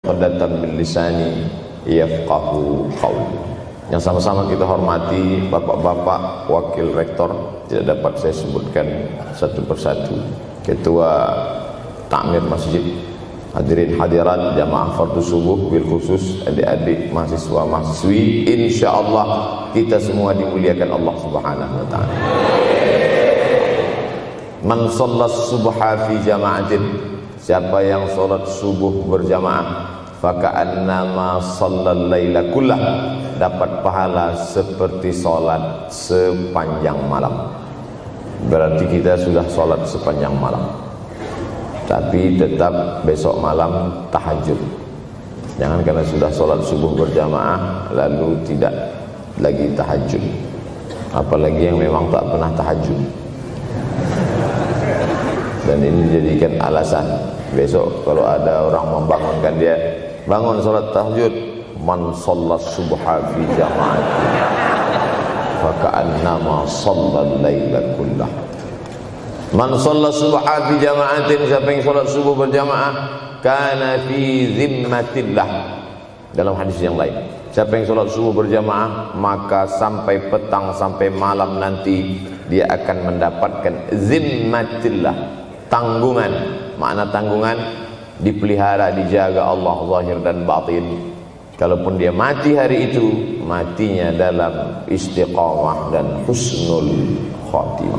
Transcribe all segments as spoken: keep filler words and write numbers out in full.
Qadatan bil lisani yafqahu qawli. Yang sama-sama kita hormati bapak-bapak wakil rektor, tidak dapat saya sebutkan satu persatu, ketua takmir masjid, hadirin hadirat jamaah fardu subuh, bil khusus adik-adik mahasiswa mahasiswi, insyaallah kita semua dimuliakan Allah Subhanahu wa taala. Man shallas subha fi jama'atin, siapa yang salat subuh berjamaah, faka'annama shallal laila kullah, dapat pahala seperti salat sepanjang malam. Berarti kita sudah salat sepanjang malam, tapi tetap besok malam tahajud. Jangan karena sudah salat subuh berjamaah lalu tidak lagi tahajud, apalagi yang memang tak pernah tahajud, dan ini dijadikan alasan besok kalau ada orang membangunkan dia, bangun salat tahajud, man shallas subha fi jama'atin faka'annama shallal laila kullah. Man shallas subha fi jama'atin, siapa yang salat subuh berjamaah, kana fi zimmatillah. Dalam hadis yang lain, siapa yang salat subuh berjamaah maka sampai petang sampai malam nanti dia akan mendapatkan zimmatillah, tanggungan. Makna tanggungan dipelihara, dijaga Allah zahir dan batin. Kalaupun dia mati hari itu, matinya dalam istiqamah dan husnul khatimah.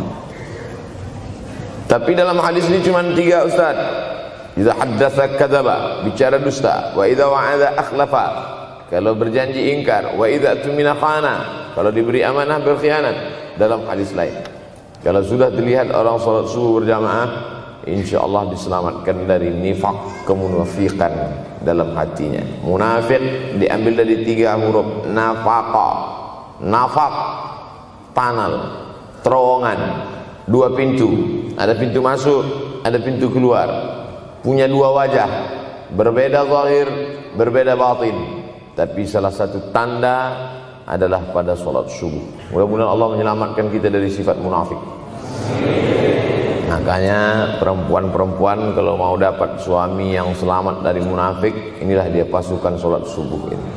Tapi dalam hadis ini cuma tiga, Ustaz. Idza haddatsa kadzaba, bicara dusta. Wa idza wa'ada akhlafa, kalau berjanji ingkar. Wa idza tumina khana, kalau diberi amanah berkhianat. Dalam hadis lain, kalau sudah dilihat orang salat subuh berjamaah, insyaallah diselamatkan dari nifaq, kemunafikan dalam hatinya. Munafik diambil dari tiga huruf nafaqa. Nafaq, panal, terowongan, dua pintu, ada pintu masuk, ada pintu keluar, punya dua wajah, berbeda zahir, berbeda batin, tapi salah satu tanda adalah pada salat subuh. Mudah-mudahan Allah menyelamatkan kita dari sifat munafik. Makanya perempuan-perempuan kalau mau dapat suami yang selamat dari munafik, inilah dia pasukan sholat subuh ini.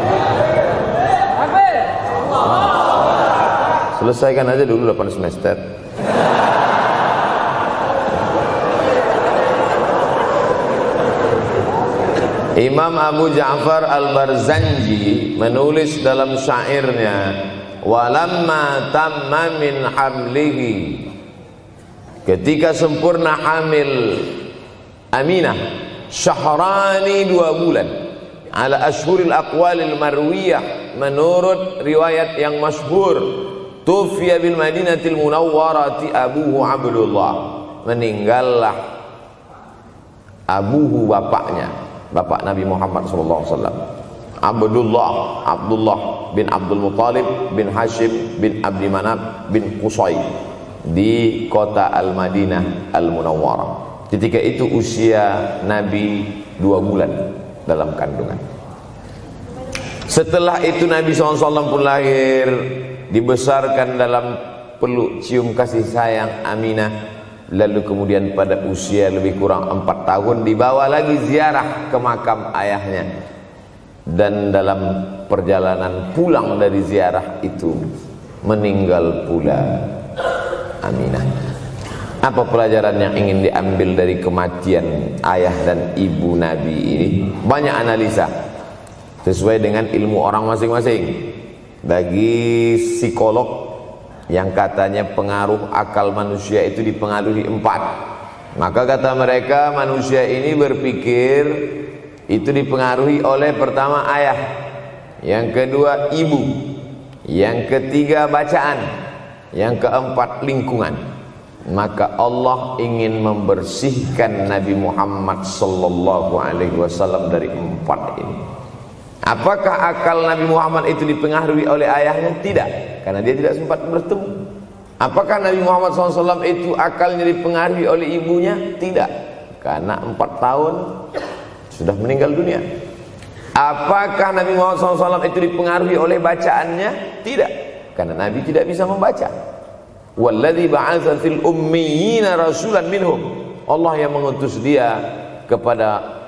Selesaikan aja dulu delapan semester. Imam Abu Ja'far Al-Barzanji menulis dalam syairnya, walamma tamma min hamlihi, ketika sempurna hamil Aminah, syahrani, dua bulan, ala ashhuril aqwalil marwiyah, menurut riwayat yang masyhur, tufiya bil madinatil munawwarati abuhu Abdullah, meninggallah abuhu, bapaknya, bapak Nabi Muhammad sallallahu alaihi wasallam, Abdullah, Abdullah bin Abdul Muttalib bin Hashim bin Abdi Manaf bin Qusay, di kota Al-Madinah Al-Munawwarah. Ketika itu usia Nabi dua bulan dalam kandungan. Setelah itu Nabi shallallahu alaihi wasallam pun lahir, dibesarkan dalam peluk cium kasih sayang Aminah. Lalu kemudian pada usia lebih kurang empat tahun dibawa lagi ziarah ke makam ayahnya. Dan dalam perjalanan pulang dari ziarah itu meninggal pula Aminah. Apa pelajaran yang ingin diambil dari kematian ayah dan ibu Nabi ini? Banyak analisa sesuai dengan ilmu orang masing-masing. Bagi psikolog yang katanya pengaruh akal manusia itu dipengaruhi empat, maka kata mereka manusia ini berpikir itu dipengaruhi oleh pertama ayah, yang kedua ibu, yang ketiga bacaan, yang keempat lingkungan. Maka Allah ingin membersihkan Nabi Muhammad sallallahu alaihi wasallam dari empat ini. Apakah akal Nabi Muhammad itu dipengaruhi oleh ayahnya? Tidak, karena dia tidak sempat bertemu. Apakah Nabi Muhammad sallallahu alaihi wasallam itu akalnya dipengaruhi oleh ibunya? Tidak, karena empat tahun sudah meninggal dunia. Apakah Nabi Muhammad sallallahu alaihi wasallam itu dipengaruhi oleh bacaannya? Tidak, karena Nabi tidak bisa membaca. Walladzi ba'atsa fil ummiyina rasulan minhum, Allah yang mengutus dia kepada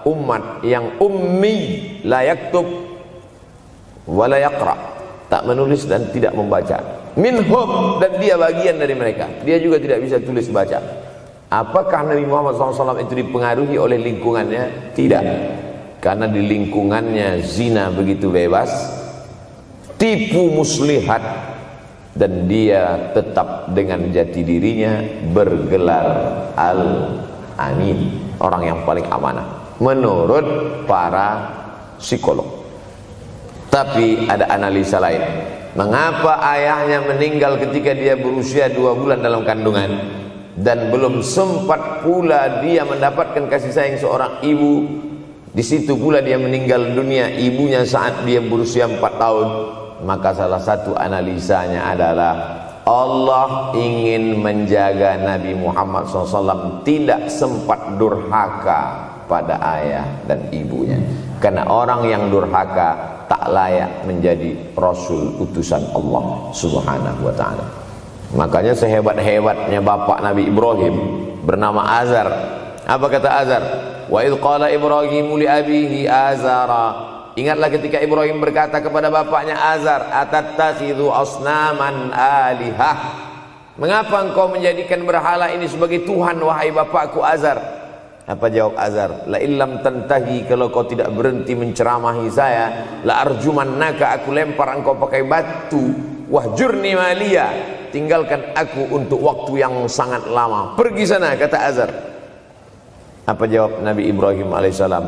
umat yang ummi, la yaktub wa la yaqra, tak menulis dan tidak membaca. Minhum, dan dia bagian dari mereka, dia juga tidak bisa tulis baca. Apakah Nabi Muhammad shallallahu alaihi wasallam itu dipengaruhi oleh lingkungannya? Tidak, karena di lingkungannya zina begitu bebas, tipu muslihat, dan dia tetap dengan jati dirinya bergelar Al-Amin, orang yang paling amanah menurut para psikolog. Tapi ada analisa lain. Mengapa ayahnya meninggal ketika dia berusia dua bulan dalam kandungan, dan belum sempat pula dia mendapatkan kasih sayang seorang ibu? Di situ pula dia meninggal dunia, ibunya saat dia berusia empat tahun. Maka salah satu analisanya adalah Allah ingin menjaga Nabi Muhammad shallallahu alaihi wasallam tidak sempat durhaka pada ayah dan ibunya, karena orang yang durhaka tak layak menjadi Rasul utusan Allah subhanahu wa ta'ala. Makanya sehebat-hebatnya bapak Nabi Ibrahim bernama Azar. Apa kata Azar? Wa idh qala Ibrahimu li abihi Azara. Ingatlah ketika Ibrahim berkata kepada bapaknya Azar, atattakhidhu asnaman alihah, mengapa engkau menjadikan berhala ini sebagai Tuhan wahai bapakku Azar? Apa jawab Azar? La illam tantahi, kalau kau tidak berhenti menceramahi saya, la arjumannaka, aku lempar engkau pakai batu. Wahjurni maliya, tinggalkan aku untuk waktu yang sangat lama, pergi sana, kata Azar. Apa jawab Nabi Ibrahim alaihissalam?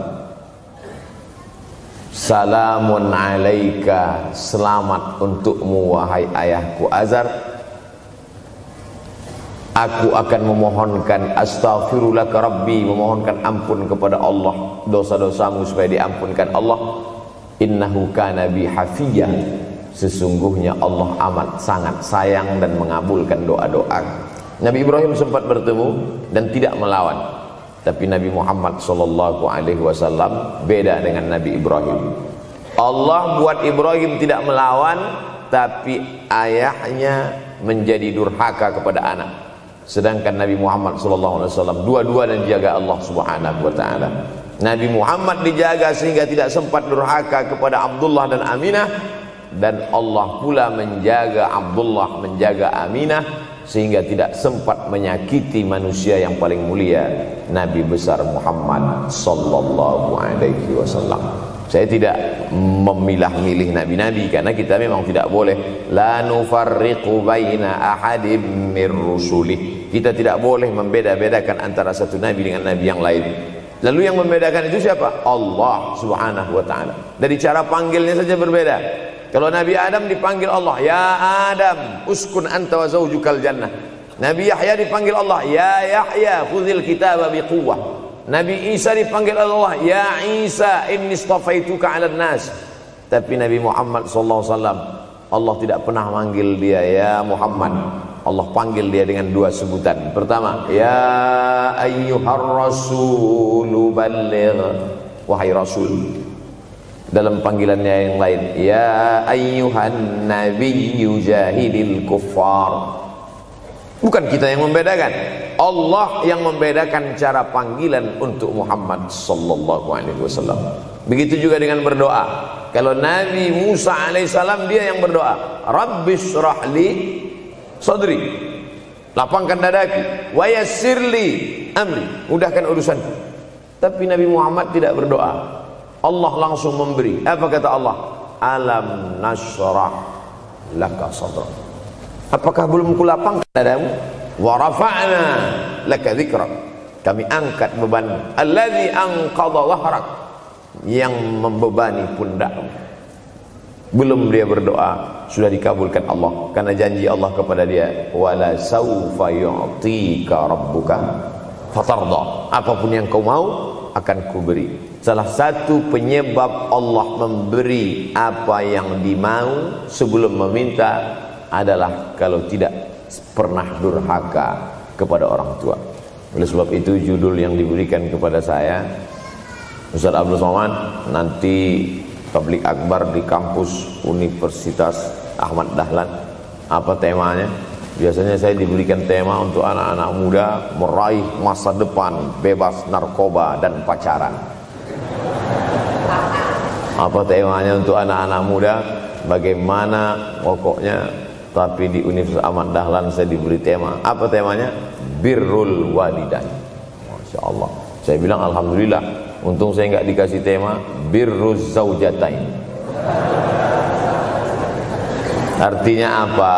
Salamun alaika, selamat untukmu wahai ayahku Azar. Aku akan memohonkan astaghfirulaka rabbi, memohonkan ampun kepada Allah dosa-dosamu supaya diampunkan Allah. Innahu kana bi hafiyya, sesungguhnya Allah amat sangat sayang dan mengabulkan doa-doa. Nabi Ibrahim sempat bertemu dan tidak melawan. Tapi Nabi Muhammad sallallahu alaihi wasallam beda dengan Nabi Ibrahim. Allah buat Ibrahim tidak melawan, tapi ayahnya menjadi durhaka kepada anak. Sedangkan Nabi Muhammad sallallahu alaihi wasallam dua-dua dan dijaga Allah subhanahu wa ta'ala. Nabi Muhammad dijaga sehingga tidak sempat durhaka kepada Abdullah dan Aminah, dan Allah pula menjaga Abdullah, menjaga Aminah, sehingga tidak sempat menyakiti manusia yang paling mulia, Nabi besar Muhammad sallallahu alaihi wasallam. Saya tidak memilah-milih nabi-nabi, karena kita memang tidak boleh la nufarriqu baina ahadim mir rusulih. Kita tidak boleh membeda-bedakan antara satu nabi dengan nabi yang lain. Lalu yang membedakan itu siapa? Allah subhanahu wa ta'ala. Dari cara panggilnya saja berbeda. Kalau Nabi Adam dipanggil Allah, ya Adam uskun anta wa zawjukal jannah. Nabi Yahya dipanggil Allah, ya Yahya khudhil kitaba biquwwah. Nabi Isa dipanggil Allah, ya Isa inni istafaituka 'alan nas. Tapi Nabi Muhammad sallallahu alaihi wasallam, Allah tidak pernah manggil dia ya Muhammad. Allah panggil dia dengan dua sebutan. Pertama, ya ayyuhar rasulu balligh, wahai rasul. Dalam panggilannya yang lain, ya ayyuhan nabiyyu jahidil kuffar. Bukan kita yang membedakan, Allah yang membedakan cara panggilan untuk Muhammad sallallahu alaihi wasallam. Begitu juga dengan berdoa. Kalau Nabi Musa alaihissalam, dia yang berdoa, Rabbis shrahli sadri, lapangkan dadaku, wa yassirli amri, mudahkan urusanku. Tapi Nabi Muhammad tidak berdoa, Allah langsung memberi. Apa kata Allah? Alam nashrah laka sadrak. Apakah belum kulapangkan dadamu? Wa rafa'na laka dzikrak, kami angkat beban. Alladzi anqadha dhahrak, yang membebani pundakmu. Belum dia berdoa, sudah dikabulkan Allah, karena janji Allah kepada dia, wala saufa yu'tika rabbuka fatarda, apapun yang kau mau akan kuberi. Salah satu penyebab Allah memberi apa yang dimau sebelum meminta adalah kalau tidak pernah durhaka kepada orang tua. Oleh sebab itu judul yang diberikan kepada saya, Ustaz Abdul Somad, nanti tabligh akbar di kampus Universitas Ahmad Dahlan. Apa temanya? Biasanya saya diberikan tema untuk anak-anak muda meraih masa depan bebas narkoba dan pacaran. Apa temanya untuk anak-anak muda? Bagaimana pokoknya, tapi di Universitas Ahmad Dahlan saya diberi tema. Apa temanya? Birrul walidain. Masya Allah. Saya bilang alhamdulillah, untung saya nggak dikasih tema birruz zaujatain. Artinya apa?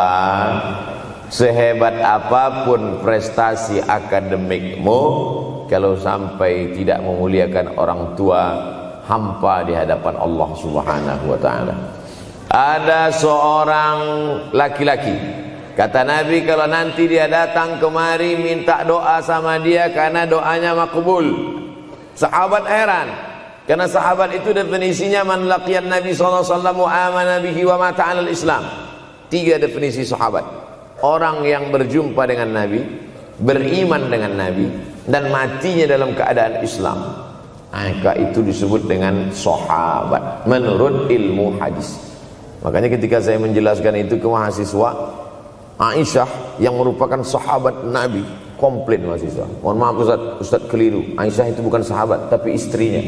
Sehebat apapun prestasi akademikmu, kalau sampai tidak memuliakan orang tua, hampa di hadapan Allah Subhanahu wa ta'ala. Ada seorang laki-laki, kata Nabi, kalau nanti dia datang kemari minta doa sama dia karena doanya makbul. Sahabat heran, karena sahabat itu definisinya man laqiyan Nabi sallallahu alaihi wasallam wa amana bihi wa mata 'alal Islam. Tiga definisi sahabat: orang yang berjumpa dengan Nabi, beriman dengan Nabi, dan matinya dalam keadaan Islam. Maka itu disebut dengan sahabat menurut ilmu hadis. Makanya ketika saya menjelaskan itu ke mahasiswa, Aisyah yang merupakan sahabat Nabi, komplain mahasiswa, mohon maaf Ustaz, Ustaz keliru, Aisyah itu bukan sahabat tapi istrinya.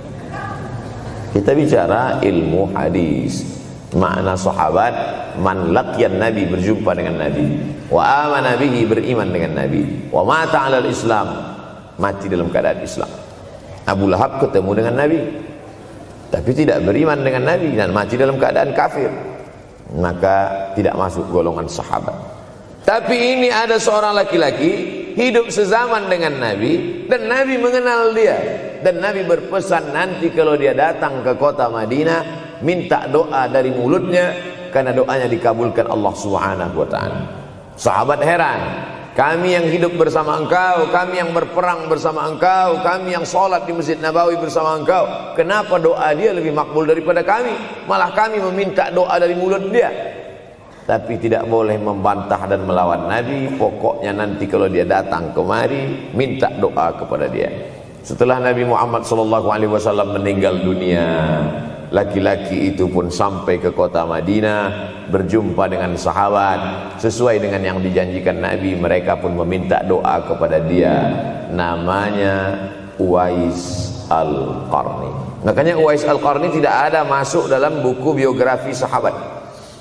Kita bicara ilmu hadis. Makna sahabat, man laqiyan Nabi, berjumpa dengan Nabi, wa amana bihi, beriman dengan Nabi, wa mata 'alal Islam, mati dalam keadaan Islam. Abu Lahab ketemu dengan Nabi tapi tidak beriman dengan Nabi dan mati dalam keadaan kafir, maka tidak masuk golongan sahabat. Tapi ini ada seorang laki-laki hidup sezaman dengan Nabi dan Nabi mengenal dia, dan Nabi berpesan nanti kalau dia datang ke kota Madinah minta doa dari mulutnya karena doanya dikabulkan Allah Subhanahu wa ta'ala. Sahabat heran, kami yang hidup bersama engkau, kami yang berperang bersama engkau, kami yang sholat di Masjid Nabawi bersama engkau, kenapa doa dia lebih makbul daripada kami? Malah kami meminta doa dari mulut dia. Tapi tidak boleh membantah dan melawan Nabi. Pokoknya nanti kalau dia datang kemari minta doa kepada dia. Setelah Nabi Muhammad shallallahu alaihi wasallam meninggal dunia, laki-laki itu pun sampai ke kota Madinah, berjumpa dengan sahabat. Sesuai dengan yang dijanjikan Nabi, mereka pun meminta doa kepada dia. Namanya Uwais Al-Qarni. Makanya Uwais Al-Qarni tidak ada masuk dalam buku biografi sahabat.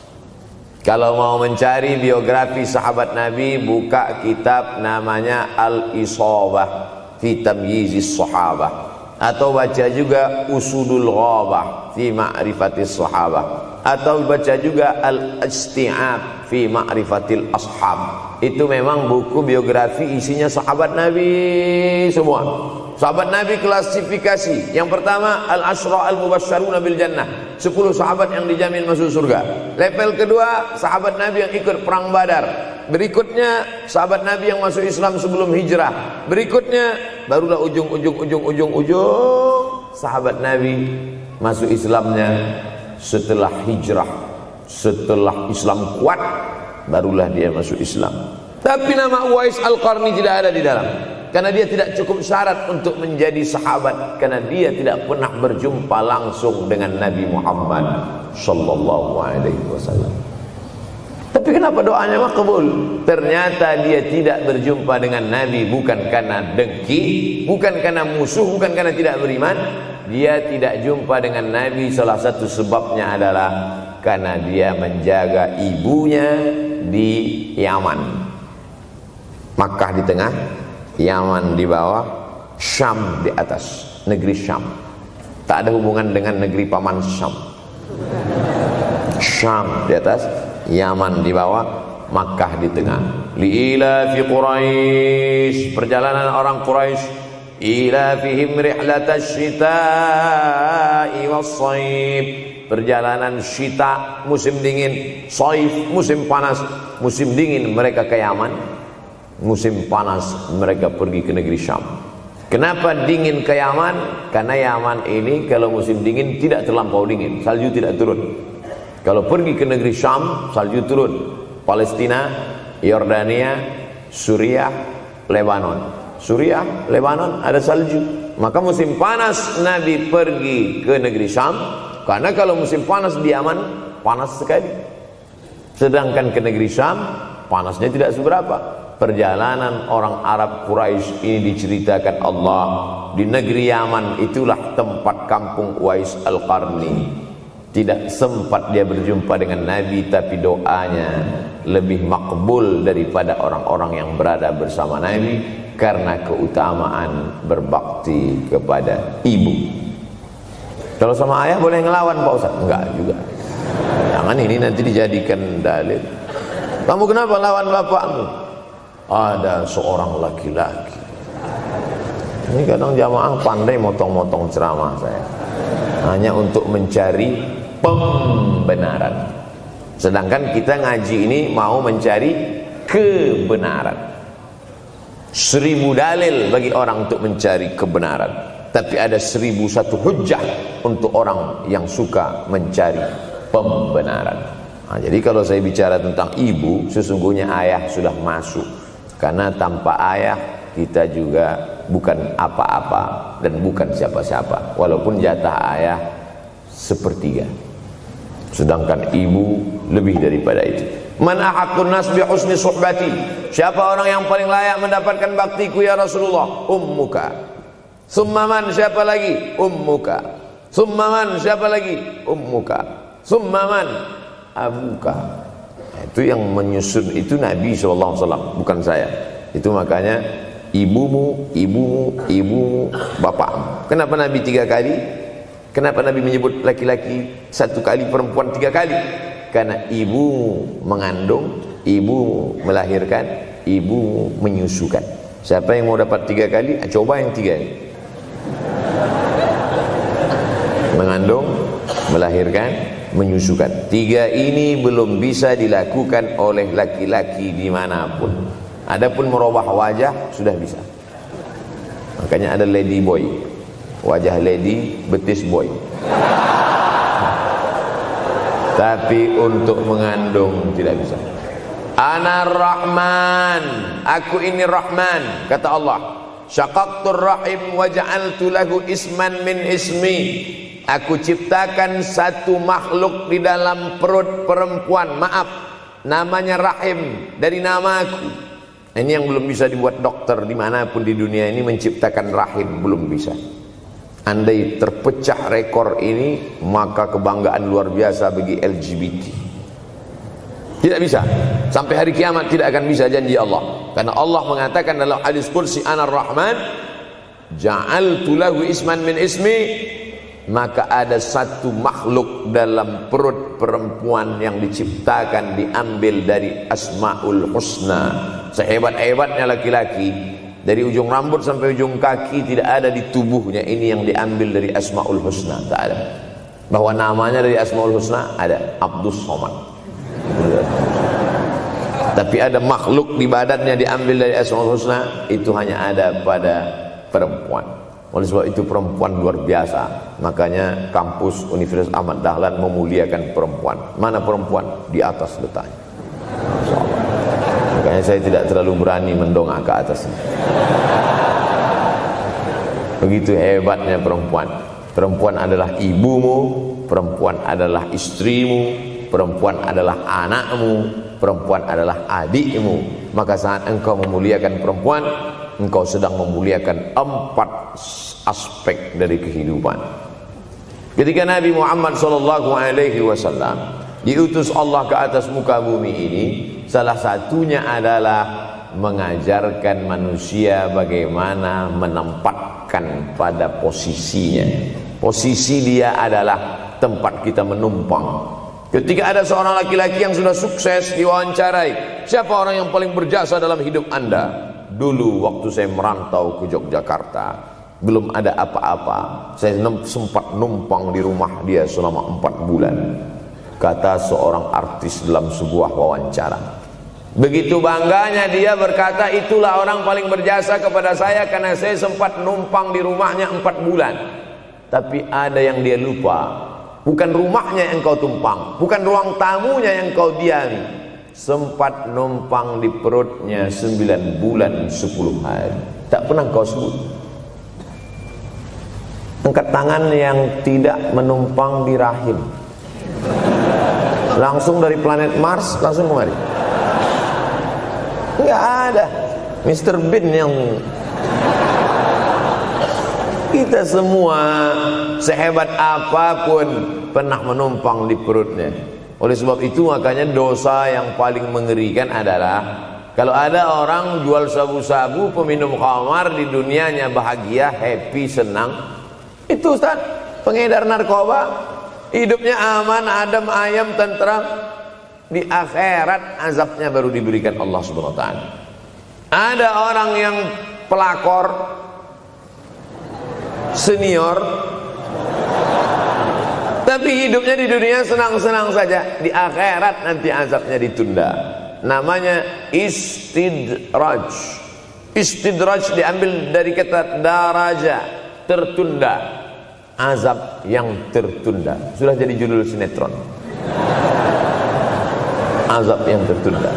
Kalau mau mencari biografi sahabat Nabi, buka kitab namanya Al-Isabah fi Tamyizis Sahabah, atau baca juga Usudul Ghabah fi Ma'rifatis Sahabah, atau baca juga Al-Isti'ab fi Ma'rifatil Ashab. Itu memang buku biografi isinya sahabat Nabi semua. Sahabat Nabi klasifikasi. Yang pertama, Al-Ashra Al-Mubasysyaruna bil Jannah, sepuluh sahabat yang dijamin masuk surga. Level kedua, sahabat Nabi yang ikut perang Badar. Berikutnya, sahabat Nabi yang masuk Islam sebelum hijrah. Berikutnya, barulah ujung-ujung ujung-ujung ujung sahabat Nabi masuk Islamnya setelah hijrah, setelah Islam kuat, barulah dia masuk Islam. Tapi nama Uwais Al-Qarni tidak ada di dalam, karena dia tidak cukup syarat untuk menjadi sahabat, karena dia tidak pernah berjumpa langsung dengan Nabi Muhammad sallallahu alaihi wasallam. Tapi kenapa doanya makbul? Ternyata dia tidak berjumpa dengan Nabi bukan karena dengki, bukan karena musuh, bukan karena tidak beriman. Dia tidak jumpa dengan Nabi, salah satu sebabnya adalah karena dia menjaga ibunya di Yaman. Makkah di tengah, Yaman di bawah, Syam di atas, negeri Syam. Tak ada hubungan dengan negeri paman Syam. Syam di atas, Yaman di bawah, Makkah di tengah. Liila fi Quraisy, perjalanan orang Quraisy. Ila fihim rihlatash shita'i was-shaib, perjalanan syita musim dingin, shaif musim panas. Musim dingin mereka ke Yaman, musim panas mereka pergi ke negeri Syam. Kenapa dingin ke Yaman? Karena Yaman ini kalau musim dingin tidak terlampau dingin, salju tidak turun. Kalau pergi ke negeri Syam, salju turun. Palestina, Yordania, Suriah, Lebanon. Suriah, Lebanon ada salju. Maka musim panas Nabi pergi ke negeri Syam, karena kalau musim panas di Yaman panas sekali. Sedangkan ke negeri Syam panasnya tidak seberapa. Perjalanan orang Arab Quraisy ini diceritakan Allah di negeri Yaman, itulah tempat kampung Uwais Al-Qarni. Tidak sempat dia berjumpa dengan Nabi, tapi doanya lebih makbul daripada orang-orang yang berada bersama Nabi karena keutamaan berbakti kepada ibu. Kalau sama ayah boleh ngelawan Pak Ustaz? Enggak juga. Jangan ini nanti dijadikan dalil. Kamu kenapa lawan bapakmu? Ada seorang laki-laki. Ini kadang jamaah pandai motong-motong ceramah saya, hanya untuk mencari pembenaran. Sedangkan kita ngaji ini mau mencari kebenaran. Seribu dalil bagi orang untuk mencari kebenaran, tapi ada seribu satu hujjah untuk orang yang suka mencari pembenaran. Nah, jadi kalau saya bicara tentang ibu, sesungguhnya ayah sudah masuk. Karena tanpa ayah kita juga bukan apa-apa dan bukan siapa-siapa. Walaupun jatah ayah sepertiga, sedangkan ibu lebih daripada itu. Man ahaqqun nas bi husni suhbati. Siapa orang yang paling layak mendapatkan baktiku ya Rasulullah? Ummuka. Summa man, siapa lagi? Ummuka. Summa man, siapa lagi? Ummuka. Summa man, abuka. Itu yang menyusun itu Nabi shallallahu alaihi wasallam, bukan saya. Itu makanya ibumu, ibumu, ibumu, bapakmu. Kenapa Nabi tiga kali? Kenapa Nabi menyebut laki-laki satu kali, perempuan tiga kali? Karena ibumu mengandung, ibumu melahirkan, ibumu menyusukan. Siapa yang mau dapat tiga kali? Coba yang tiga ini. Mengandung, melahirkan, menyusukan. Tiga ini belum bisa dilakukan oleh laki-laki dimanapun. Adapun merubah wajah sudah bisa. Makanya ada lady boy, wajah lady, betis boy. Tapi untuk mengandung tidak bisa. Ana Rahman, aku ini Rahman, kata Allah. Syaqaqtur rahim wa ja'altu lahu isman min ismi. Aku ciptakan satu makhluk di dalam perut perempuan, maaf, namanya rahim, dari namaku. Ini yang belum bisa dibuat dokter dimanapun di dunia ini, menciptakan rahim, belum bisa. Andai terpecah rekor ini, maka kebanggaan luar biasa bagi L G B T. Tidak bisa, sampai hari kiamat tidak akan bisa, janji Allah. Karena Allah mengatakan dalam hadis qudsi, Ana Rahman ja'altu lahu isman min ismi. Maka ada satu makhluk dalam perut perempuan yang diciptakan, diambil dari Asmaul Husna. Sehebat-hebatnya laki-laki, dari ujung rambut sampai ujung kaki tidak ada di tubuhnya ini yang diambil dari Asmaul Husna, tak ada. Bahwa namanya dari Asmaul Husna ada, Abdus Somad. Tapi ada makhluk di badannya diambil dari Asmaul Husna, itu hanya ada pada perempuan. Oleh sebab itu perempuan luar biasa. Makanya kampus Universitas Ahmad Dahlan memuliakan perempuan. Mana perempuan? Di atas letaknya. Makanya saya tidak terlalu berani mendongak ke atas. Begitu hebatnya perempuan. Perempuan adalah ibumu, perempuan adalah istrimu, perempuan adalah anakmu, perempuan adalah adikmu. Maka saat engkau memuliakan perempuan, engkau sedang memuliakan empat aspek dari kehidupan. Ketika Nabi Muhammad shallallahu alaihi wasallam diutus Allah ke atas muka bumi ini, salah satunya adalah mengajarkan manusia bagaimana menempatkan pada posisinya. Posisi dia adalah tempat kita menumpang. Ketika ada seorang laki-laki yang sudah sukses diwawancarai, siapa orang yang paling berjasa dalam hidup Anda? Dulu waktu saya merantau ke Yogyakarta, belum ada apa-apa, saya sempat numpang di rumah dia selama empat bulan, kata seorang artis dalam sebuah wawancara. Begitu bangganya dia berkata, itulah orang paling berjasa kepada saya karena saya sempat numpang di rumahnya empat bulan. Tapi ada yang dia lupa, bukan rumahnya yang kau tumpang, bukan ruang tamunya yang kau diami, sempat numpang di perutnya sembilan bulan sepuluh hari. Tak pernah kau sebut. Angkat tangan yang tidak menumpang di rahim, langsung dari planet Mars langsung kemari. Enggak ada. Mister Bean yang Kita semua sehebat apapun pernah menumpang di perutnya. Oleh sebab itu makanya dosa yang paling mengerikan adalah kalau ada orang jual sabu-sabu, peminum khamar, di dunianya bahagia, happy, senang. Itu Ustaz, pengedar narkoba, hidupnya aman, adem, ayam, tentram. Di akhirat azabnya baru diberikan Allah Subhanahu wa taala. Ada orang yang pelakor senior, tapi hidupnya di dunia senang-senang saja. Di akhirat nanti azabnya ditunda. Namanya istidraj. Istidraj diambil dari kata daraja, tertunda. Azab yang tertunda. Sudah jadi judul sinetron. Azab yang tertunda.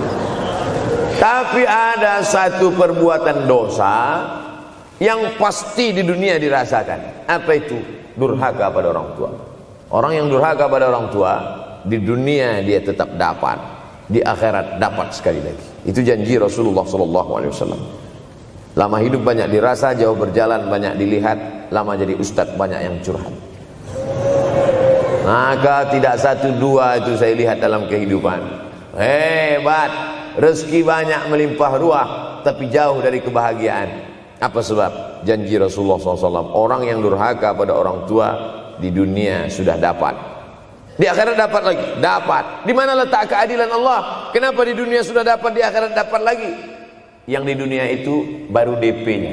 Tapi ada satu perbuatan dosa yang pasti di dunia dirasakan. Apa itu? Durhaka pada orang tua. Orang yang durhaka pada orang tua, di dunia dia tetap dapat, di akhirat dapat sekali lagi. Itu janji Rasulullah sallallahu alaihi wasallam. Lama hidup banyak dirasa, jauh berjalan banyak dilihat, lama jadi ustadz banyak yang curhat. Maka tidak satu dua itu saya lihat dalam kehidupan. Hebat, rezeki banyak melimpah ruah, tapi jauh dari kebahagiaan. Apa sebab? Janji Rasulullah sallallahu alaihi wasallam, orang yang durhaka pada orang tua di dunia sudah dapat, di akhirat dapat lagi, dapat. Di mana letak keadilan Allah? Kenapa di dunia sudah dapat, di akhirat dapat lagi? Yang di dunia itu baru D P-nya,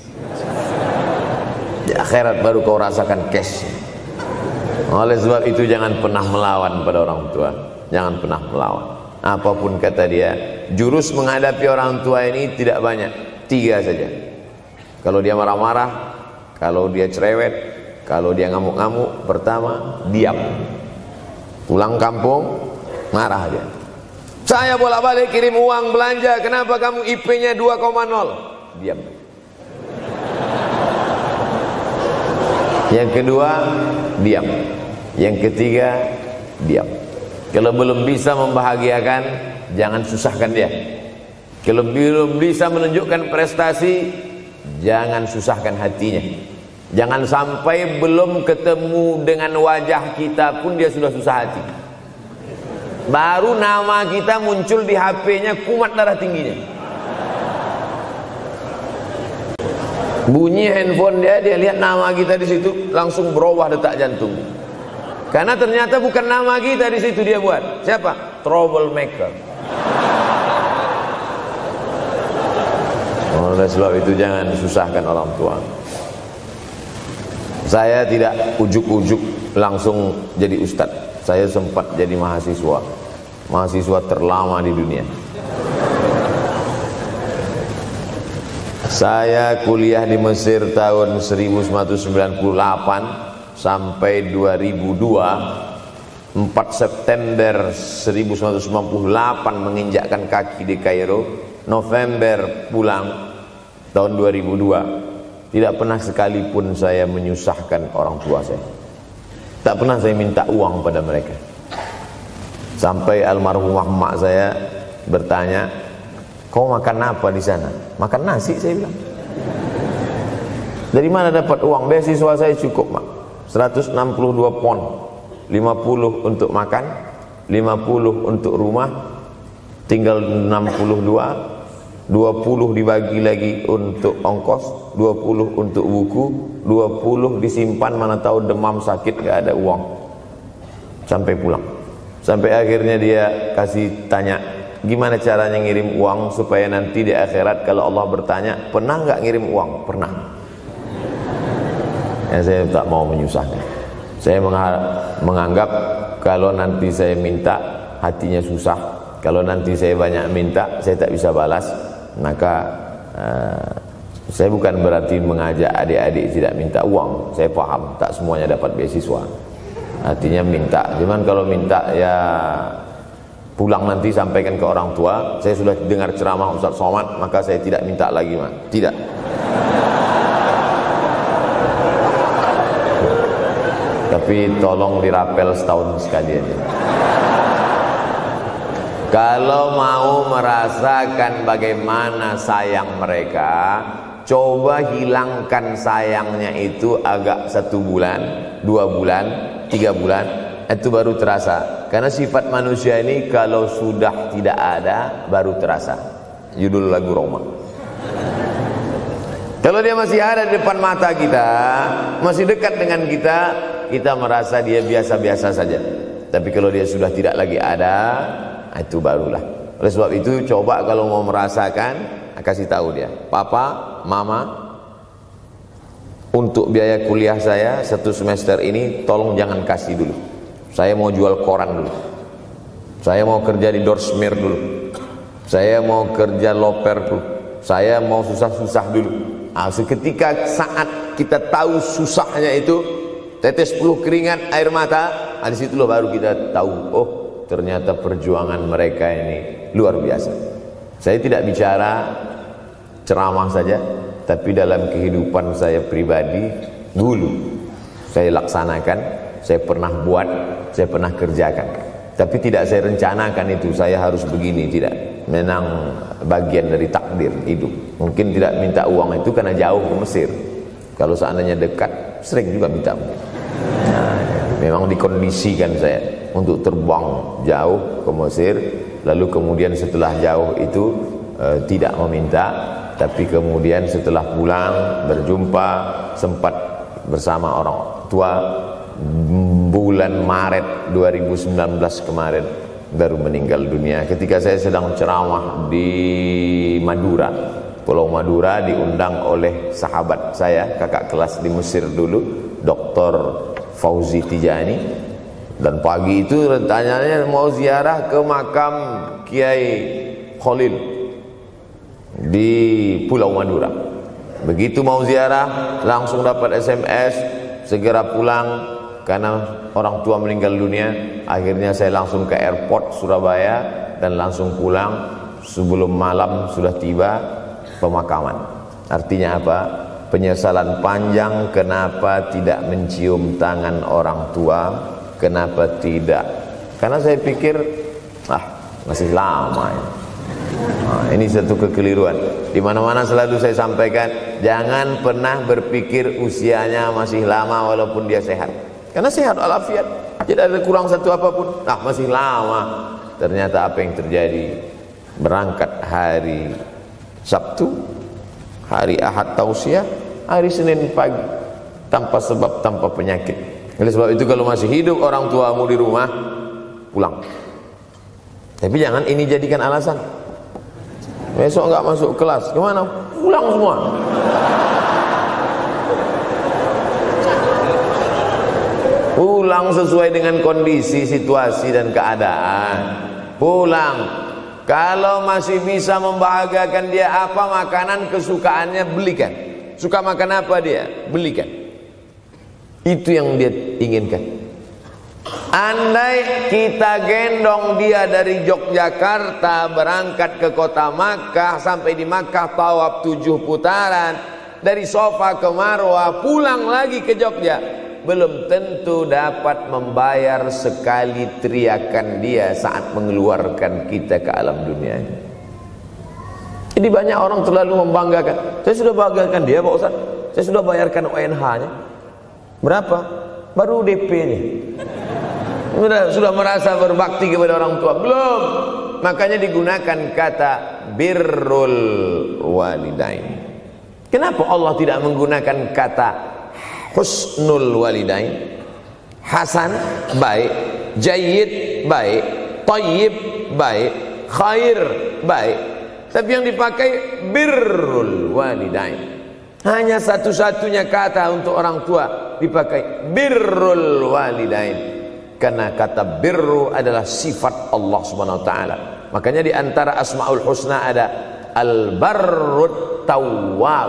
di akhirat baru kau rasakan cash. Oleh sebab itu jangan pernah melawan pada orang tua, jangan pernah melawan. Apapun kata dia, jurus menghadapi orang tua ini tidak banyak, tiga saja. Kalau dia marah-marah, kalau dia cerewet, kalau dia ngamuk-ngamuk, pertama diam. Pulang kampung marah aja. Saya bolak-balik kirim uang belanja, kenapa kamu I P-nya dua koma nol? Diam. Yang kedua, diam. Yang ketiga, diam. Kalau belum bisa membahagiakan, jangan susahkan dia. Kalau belum bisa menunjukkan prestasi, jangan susahkan hatinya. Jangan sampai belum ketemu dengan wajah kita pun dia sudah susah hati. Baru nama kita muncul di H P-nya, kumat darah tingginya. Bunyi handphone dia, dia lihat nama kita di situ, langsung berubah detak jantung. Karena ternyata bukan nama kita di situ dia buat. Siapa? Troublemaker. Oleh sebab itu jangan susahkan orang tua. Saya tidak ujuk-ujuk langsung jadi ustadz. Saya sempat jadi mahasiswa, mahasiswa terlama di dunia. Saya kuliah di Mesir tahun seribu sembilan ratus sembilan puluh delapan sampai dua ribu dua. Empat September seribu sembilan ratus sembilan puluh delapan menginjakkan kaki di Kairo. November pulang tahun dua ribu dua. Tidak pernah sekalipun saya menyusahkan orang tua saya. Tak pernah saya minta uang pada mereka. Sampai almarhumah emak saya bertanya, kau makan apa di sana? Makan nasi, saya bilang. Dari mana dapat uang? Beasiswa saya cukup, mak. seratus enam puluh dua pon. lima puluh untuk makan, lima puluh untuk rumah, tinggal enam puluh dua. dua puluh dibagi lagi untuk ongkos, dua puluh untuk buku, dua puluh disimpan, mana tahu demam sakit gak ada uang. Sampai pulang. Sampai akhirnya dia kasih tanya, gimana caranya ngirim uang supaya nanti di akhirat kalau Allah bertanya, pernah gak ngirim uang? Pernah. Ya, saya tak mau menyusahkan. Saya menganggap kalau nanti saya minta hatinya susah, kalau nanti saya banyak minta saya tak bisa balas. Maka uh, saya bukan berarti mengajak adik-adik tidak minta uang. Saya paham tak semuanya dapat beasiswa, artinya minta. Cuman kalau minta ya pulang nanti sampaikan ke orang tua, saya sudah dengar ceramah Ustaz Somad, maka saya tidak minta lagi, Mak. Tidak. Tapi tolong dirapel setahun sekali aja. Kalau mau merasakan bagaimana sayang mereka, coba hilangkan sayangnya itu agak satu bulan, dua bulan, tiga bulan, itu baru terasa. Karena sifat manusia ini kalau sudah tidak ada baru terasa. Judul lagu Roma. Kalau dia masih ada di depan mata kita, masih dekat dengan kita, kita merasa dia biasa-biasa saja. Tapi kalau dia sudah tidak lagi ada, itu barulah. Oleh sebab itu coba kalau mau merasakan, kasih tahu dia, papa, mama, untuk biaya kuliah saya satu semester ini tolong jangan kasih dulu. Saya mau jual koran dulu. Saya mau kerja di Dorsmir dulu. Saya mau kerja loper dulu. Saya mau susah-susah dulu. Nah, seketika saat kita tahu susahnya itu, tetes peluh keringat, air mata, nah, di situ loh baru kita tahu, oh ternyata perjuangan mereka ini luar biasa. Saya tidak bicara ceramah saja, tapi dalam kehidupan saya pribadi dulu saya laksanakan, saya pernah buat, saya pernah kerjakan. Tapi tidak saya rencanakan itu, saya harus begini, tidak. Memang bagian dari takdir hidup. Mungkin tidak minta uang itu karena jauh ke Mesir. Kalau seandainya dekat, sering juga minta. Nah, memang dikondisikan saya untuk terbang jauh ke Mesir, lalu kemudian setelah jauh itu e, tidak meminta, tapi kemudian setelah pulang berjumpa sempat bersama orang tua bulan Maret dua ribu sembilan belas kemarin baru meninggal dunia ketika saya sedang ceramah di Madura, Pulau Madura, diundang oleh sahabat saya, kakak kelas di Mesir dulu, Doktor Fauzi Tijani. Dan pagi itu rencananya mau ziarah ke makam Kiai Khalil di Pulau Madura. Begitu mau ziarah langsung dapat S M S segera pulang karena orang tua meninggal dunia. Akhirnya saya langsung ke airport Surabaya dan langsung pulang. Sebelum malam sudah tiba pemakaman. Artinya apa? Penyesalan panjang kenapa tidak mencium tangan orang tua, kenapa tidak. Karena saya pikir ah masih lama ini. Nah, ini satu kekeliruan. Di mana-mana selalu saya sampaikan, jangan pernah berpikir usianya masih lama walaupun dia sehat. Karena sehat walafiat, tidak ada kurang satu apapun. Ah masih lama. Ternyata apa yang terjadi? Berangkat hari Sabtu, hari Ahad tausiah, hari Senin pagi, tanpa sebab, tanpa penyakit. Oleh sebab itu kalau masih hidup orang tuamu di rumah, pulang. Tapi jangan ini jadikan alasan. Besok nggak masuk kelas, kemana? Pulang semua. Pulang sesuai dengan kondisi, situasi dan keadaan. Pulang. Kalau masih bisa membahagiakan dia apa makanan kesukaannya, belikan. Suka makan apa dia, belikan. Itu yang dia inginkan. Andai kita gendong dia dari Yogyakarta berangkat ke kota Makkah, sampai di Makkah tawaf tujuh putaran, dari Safa ke Marwah, pulang lagi ke Jogja, belum tentu dapat membayar sekali teriakan dia saat mengeluarkan kita ke alam dunia. Jadi banyak orang terlalu membanggakan. Saya sudah banggakan dia Pak Ustaz, saya sudah bayarkan O N H-nya. Berapa? Baru D P-nya. Sudah, sudah merasa berbakti kepada orang tua? Belum. Makanya digunakan kata birrul walidain. Kenapa Allah tidak menggunakan kata husnul walidain? Hasan baik, jayyid baik, thayyib baik, khair baik. Tapi yang dipakai birrul walidain. Hanya satu-satunya kata untuk orang tua dipakai birrul walidain. Karena kata birru adalah sifat Allah Subhanahu wa taala. Makanya di antara Asmaul Husna ada Al-Barrut Tawwab.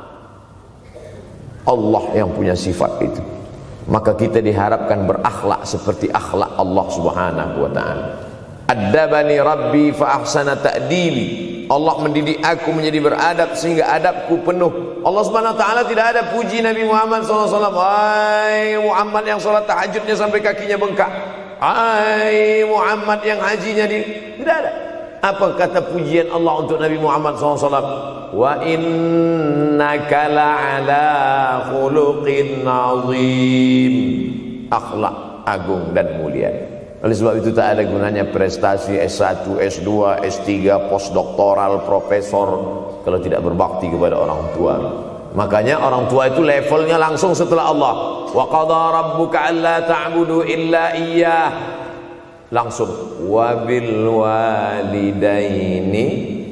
Allah yang punya sifat itu. Maka kita diharapkan berakhlak seperti akhlak Allah Subhanahu wa taala. Addabani Rabbi fa ahsana ta'dibi. Allah mendidik aku menjadi beradab sehingga adabku penuh. Allah Subhanahu wa taala tidak ada puji Nabi Muhammad sallallahu alaihi wasallam. Hai Muhammad yang salat tahajudnya sampai kakinya bengkak. Hai Muhammad yang hajinya di, tidak ada. Apa kata pujian Allah untuk Nabi Muhammad shallallahu alaihi wasallam? Wa innaka la'ala khuluqin azim. Akhlak agung dan mulia. Oleh sebab itu tak ada gunanya prestasi S satu, S dua, S tiga, postdoktoral, profesor kalau tidak berbakti kepada orang tua. Makanya orang tua itu levelnya langsung setelah Allah. Wa qadha rabbuka alla ta'budu illa iyyah. Langsung wabil walidaini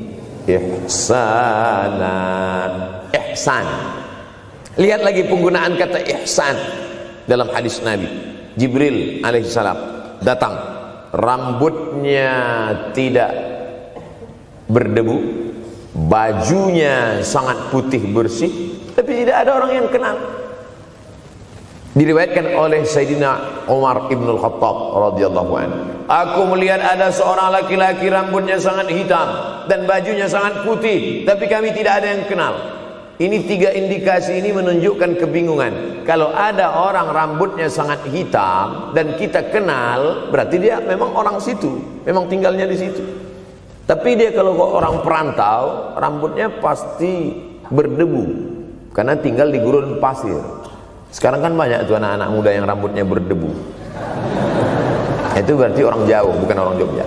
ihsana. Ihsan. Lihat lagi penggunaan kata ihsan dalam hadis Nabi. Jibril alaihissalam datang, rambutnya tidak berdebu, bajunya sangat putih bersih, tapi tidak ada orang yang kenal. Diriwayatkan oleh Sayyidina Umar ibn al-Khattab radhiyallahu anhu, aku melihat ada seorang laki-laki rambutnya sangat hitam dan bajunya sangat putih, tapi kami tidak ada yang kenal. Ini tiga indikasi ini menunjukkan kebingungan. Kalau ada orang rambutnya sangat hitam dan kita kenal, berarti dia memang orang situ, memang tinggalnya di situ. Tapi dia kalau orang perantau, rambutnya pasti berdebu karena tinggal di gurun pasir. Sekarang kan banyak tuh anak-anak muda yang rambutnya berdebu. Itu berarti orang jauh, bukan orang Jogja.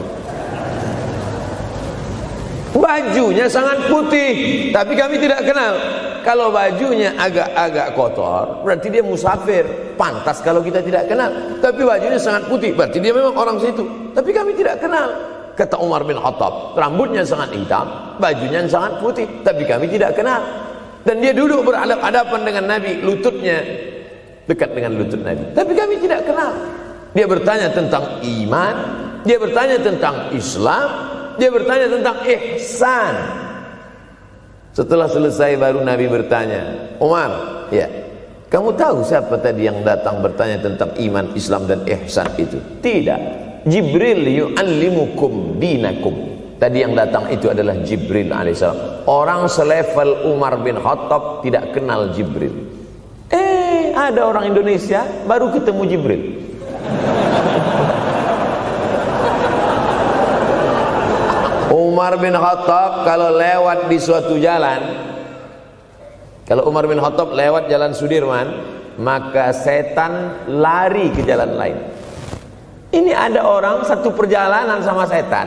Bajunya sangat putih, tapi kami tidak kenal. Kalau bajunya agak-agak kotor, berarti dia musafir. Pantas kalau kita tidak kenal. Tapi bajunya sangat putih, berarti dia memang orang situ. Tapi kami tidak kenal. Kata Umar bin Khattab, rambutnya sangat hitam, bajunya sangat putih, tapi kami tidak kenal. Dan dia duduk berhadapan dengan Nabi, lututnya dekat dengan lutut Nabi, tapi kami tidak kenal. Dia bertanya tentang iman, dia bertanya tentang Islam, dia bertanya tentang ihsan. Setelah selesai baru Nabi bertanya, Umar, ya, kamu tahu siapa tadi yang datang bertanya tentang iman, Islam dan ihsan itu? Tidak. Jibril yu'allimukum dinakum. Tadi yang datang itu adalah Jibril alaihissalam. Orang selevel Umar bin Khattab tidak kenal Jibril. Eh, ada orang Indonesia baru ketemu Jibril. Umar bin Khattab kalau lewat di suatu jalan, kalau Umar bin Khattab lewat jalan Sudirman, maka setan lari ke jalan lain. Ini ada orang satu perjalanan sama setan,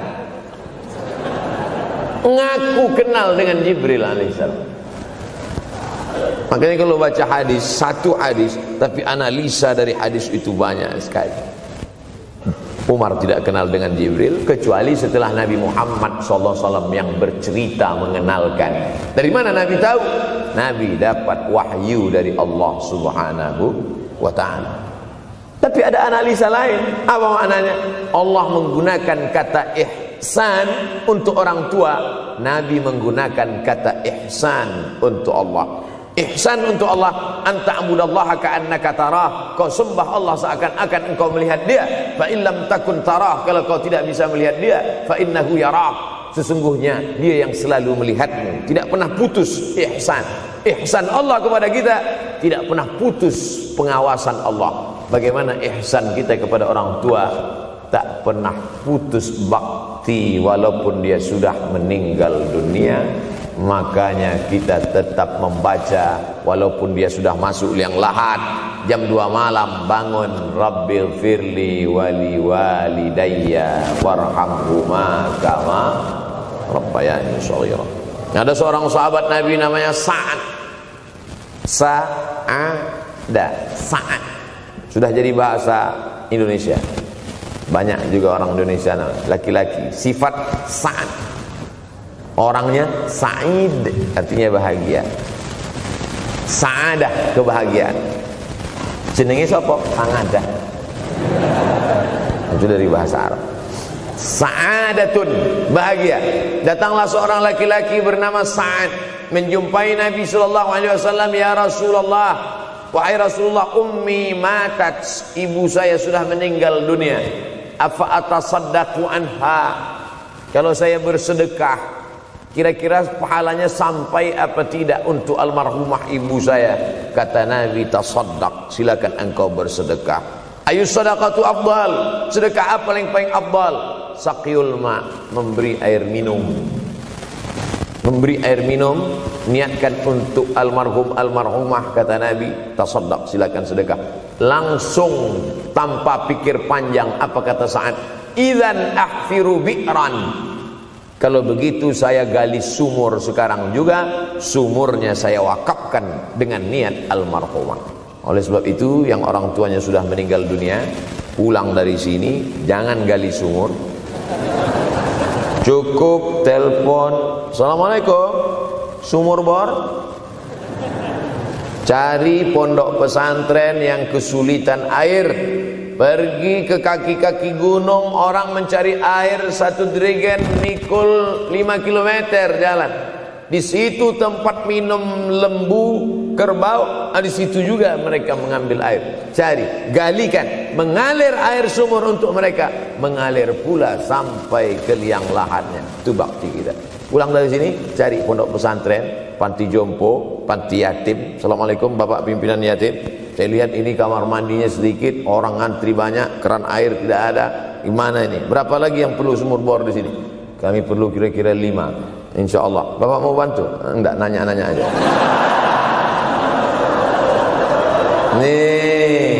ngaku kenal dengan Jibril alaihissalam. Makanya kalau baca hadis, satu hadis, tapi analisa dari hadis itu banyak sekali. Umar tidak kenal dengan Jibril kecuali setelah Nabi Muhammad shallallahu alaihi wasallam yang bercerita mengenalkan. Dari mana Nabi tahu? Nabi dapat wahyu dari Allah subhanahu wa ta'ala. Tapi ada analisa lain. Apa maknanya? Allah menggunakan kata ihsan untuk orang tua, Nabi menggunakan kata ihsan untuk Allah. Ihsan untuk Allah, anta'budallaha ka'annaka tarah, kau sembah Allah seakan-akan engkau melihat dia. Fa illam takun tarah, kalau kau tidak bisa melihat dia, fa innahu yarak, sesungguhnya dia yang selalu melihatmu, tidak pernah putus. Ihsan, ihsan Allah kepada kita, tidak pernah putus pengawasan Allah. Bagaimana ihsan kita kepada orang tua? Tak pernah putus bakti walaupun dia sudah meninggal dunia. Makanya kita tetap membaca walaupun dia sudah masuk liang lahat, jam dua malam bangun, Rabbil firli wali walidayya warhamhuma kama rabbayani shaghira. Ada seorang sahabat Nabi namanya Sa'ad. Sa'ada, Sa'ad. Sudah jadi bahasa Indonesia. Banyak juga orang Indonesia laki-laki sifat Sa'ad. Orangnya Sa'id, artinya bahagia. Sa'adah, kebahagiaan. Jenenge sapa? Sa'adah. Itu dari bahasa Arab. Sa'adatun, bahagia. Datanglah seorang laki-laki bernama Sa'ad menjumpai Nabi sallallahu alaihi wasallam, ya Rasulullah, wahai Rasulullah, ummi matat, ibu saya sudah meninggal dunia. Afa atasaddaqu anha? Kalau saya bersedekah, kira-kira pahalanya sampai apa tidak untuk almarhumah ibu saya? Kata Nabi, tasaddaq, silakan engkau bersedekah. Ayu sadaqatu afdal, sedekah apa yang paling afdal? saqiyul ma, memberi air minum. Memberi air minum, niatkan untuk almarhum almarhumah, kata Nabi, tasaddaq, silakan sedekah. Langsung tanpa pikir panjang, apa kata Sa'ad? Idzan ahfiru bi'ran. Kalau begitu saya gali sumur sekarang juga, sumurnya saya wakafkan dengan niat almarhumah. Oleh sebab itu, yang orang tuanya sudah meninggal dunia, pulang dari sini jangan gali sumur, cukup telepon, assalamualaikum, sumur bor. Cari pondok pesantren yang kesulitan air, pergi ke kaki-kaki gunung, orang mencari air satu jerigen mikul lima kilometer jalan. Di situ tempat minum lembu, kerbau, di situ juga mereka mengambil air. Cari, galikan, mengalir air sumur untuk mereka, mengalir pula sampai ke liang lahatnya. Itu bakti kita. Pulang dari sini, cari pondok pesantren, panti jompo, panti yatim. Assalamualaikum Bapak pimpinan yatim, saya lihat ini kamar mandinya sedikit, orang ngantri banyak, keran air tidak ada. Gimana ini? Berapa lagi yang perlu sumur bor di sini? Kami perlu kira-kira lima. Insya Allah. Bapak mau bantu? Enggak, nanya-nanya aja. Nih,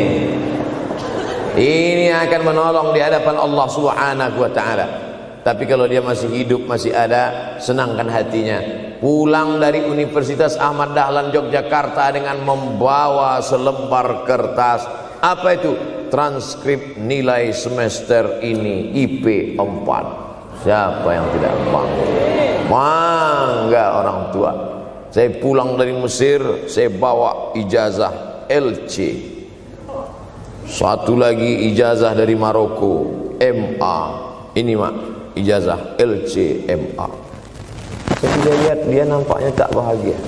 ini akan menolong di hadapan Allah Subhanahu wa Ta'ala. Tapi kalau dia masih hidup, masih ada, senangkan hatinya. Pulang dari Universitas Ahmad Dahlan Yogyakarta dengan membawa selembar kertas. Apa itu? Transkrip nilai semester ini I P empat. Siapa yang tidak bangga? Bangga orang tua. Saya pulang dari Mesir, saya bawa ijazah L C. Satu lagi ijazah dari Maroko, M A. Ini mak, ijazah L C M A. Saya lihat dia nampaknya tak bahagia.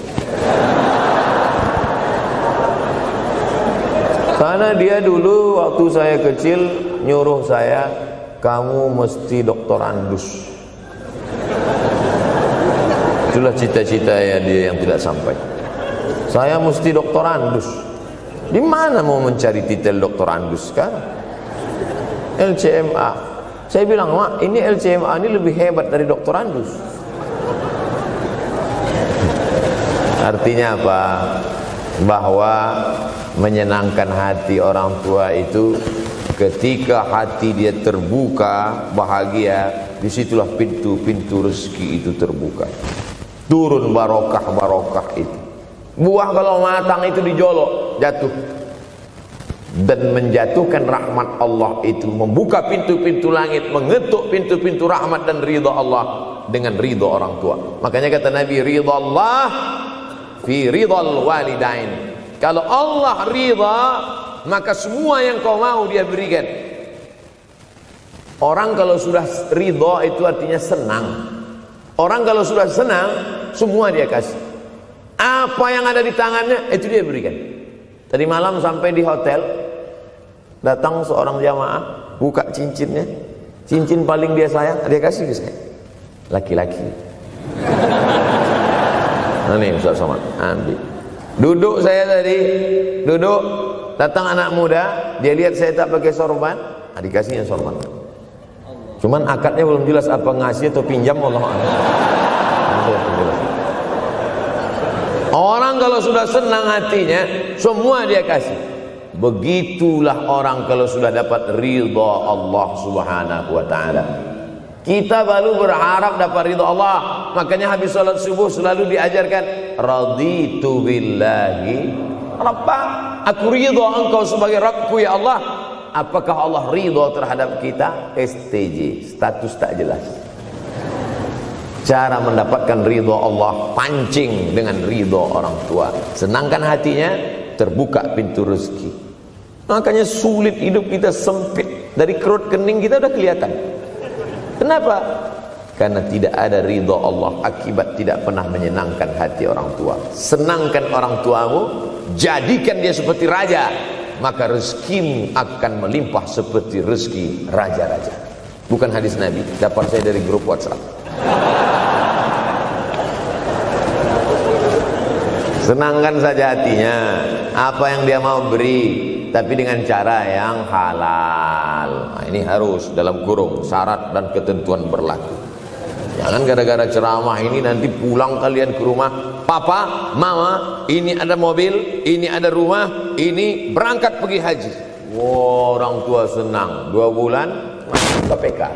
Karena dia dulu waktu saya kecil nyuruh saya, kamu mesti doktorandus. Itulah cita-cita ya dia yang tidak sampai. Saya mesti doktorandus. Di mana mau mencari titel doktorandus kan? L C M A. Saya bilang, mak, ini L C M A ini lebih hebat dari doktorandus. Artinya apa? Bahwa menyenangkan hati orang tua itu ketika hati dia terbuka, bahagia, disitulah pintu-pintu rezeki itu terbuka. Turun barokah-barokah itu. Buah kalau matang itu dijolok, jatuh. Dan menjatuhkan rahmat Allah itu, membuka pintu-pintu langit, mengetuk pintu-pintu rahmat dan ridha Allah dengan ridha orang tua. Makanya kata Nabi, ridha Allah fi ridhal walidain. Kalau Allah ridha, maka semua yang kau mau dia berikan. Orang kalau sudah ridha itu artinya senang. Orang kalau sudah senang, semua dia kasih. Apa yang ada di tangannya, itu dia berikan. Tadi malam sampai di hotel, datang seorang jamaah, buka cincinnya. Cincin paling dia sayang, dia kasih ke saya. Laki-laki. Nah nih Ustaz Somad, ambil. Duduk saya tadi, duduk, datang anak muda, dia lihat saya tak pakai sorban, nah, dikasihnya sorban. Cuman akadnya belum jelas apa ngasih atau pinjam, Allah a'lam. Orang kalau sudah senang hatinya, semua dia kasih. Begitulah orang kalau sudah dapat ridha Allah Subhanahu wa Ta'ala. Kita baru berharap dapat ridha Allah. Makanya habis salat subuh selalu diajarkan, raditu billahi rabba. Aku ridha engkau sebagai Rabbku ya Allah. Apakah Allah ridha terhadap kita? S T J, status tak jelas. Cara mendapatkan ridha Allah, pancing dengan ridha orang tua. Senangkan hatinya, terbuka pintu rezeki. Makanya sulit hidup kita, sempit. Dari kerut kening kita udah kelihatan. Kenapa? Karena tidak ada ridha Allah, akibat tidak pernah menyenangkan hati orang tua. Senangkan orang tuamu, jadikan dia seperti raja, maka rezekimu akan melimpah seperti rezeki raja-raja. Bukan hadis Nabi, dapat saya dari grup WhatsApp. Senangkan saja hatinya, apa yang dia mau beri, tapi dengan cara yang halal. Nah, ini harus dalam kurung syarat dan ketentuan berlaku. Jangan gara-gara ceramah ini nanti pulang kalian ke rumah, papa, mama, ini ada mobil, ini ada rumah, ini berangkat pergi haji. Wow, orang tua senang, dua bulan masuk K P K.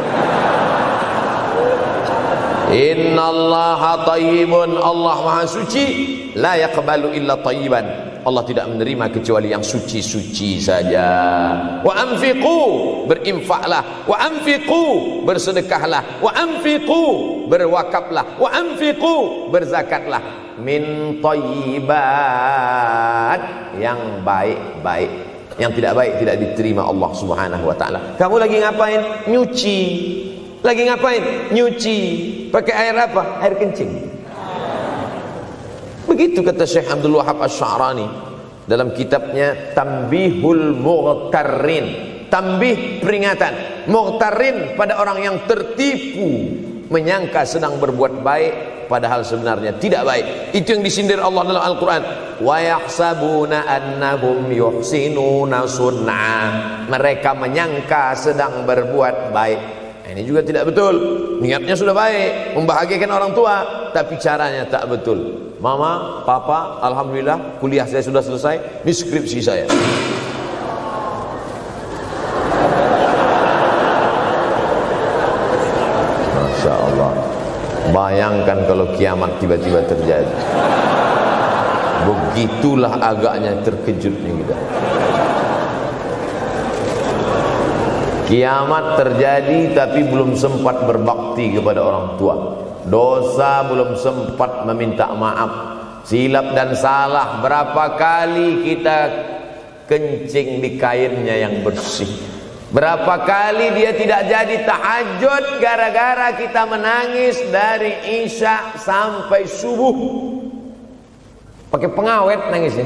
Innallaha thayyibun, Allah maha suci, la yaqbalu illa thayyiban. Allah tidak menerima kecuali yang suci-suci saja. Wa anfiqu, berinfaklah. Wa anfiqu, bersedekahlah. Wa anfiqu, berwakaflah. Wa anfiqu, berzakatlah. Min thayyibat, yang baik-baik. Yang tidak baik tidak diterima Allah Subhanahu wa taala. Kamu lagi ngapain? Nyuci. Lagi ngapain? Nyuci. Pakai air apa? Air kencing. Begitu kata Syekh Abdul Wahab Asy-Sya'rani dalam kitabnya Tanbihul Mughtarrin. Tanbih, peringatan. Mughtarrin, pada orang yang tertipu menyangka sedang berbuat baik padahal sebenarnya tidak baik. Itu yang disindir Allah dalam Al-Quran. Wa yahsabuna annahum yuhsinuna sun'a. Mereka menyangka sedang berbuat baik. Ini juga tidak betul. Niatnya sudah baik, membahagiakan orang tua, tapi caranya tak betul. Mama, papa, alhamdulillah kuliah saya sudah selesai, ini skripsi saya. Masya Allah. Bayangkan kalau kiamat tiba-tiba terjadi. Begitulah agaknya terkejutnya kita. Kiamat terjadi tapi belum sempat berbakti kepada orang tua. Dosa belum sempat meminta maaf. Silap dan salah berapa kali kita kencing di kainnya yang bersih. Berapa kali dia tidak jadi tahajud gara-gara kita menangis dari Isya sampai subuh. Pakai pengawet nangisnya.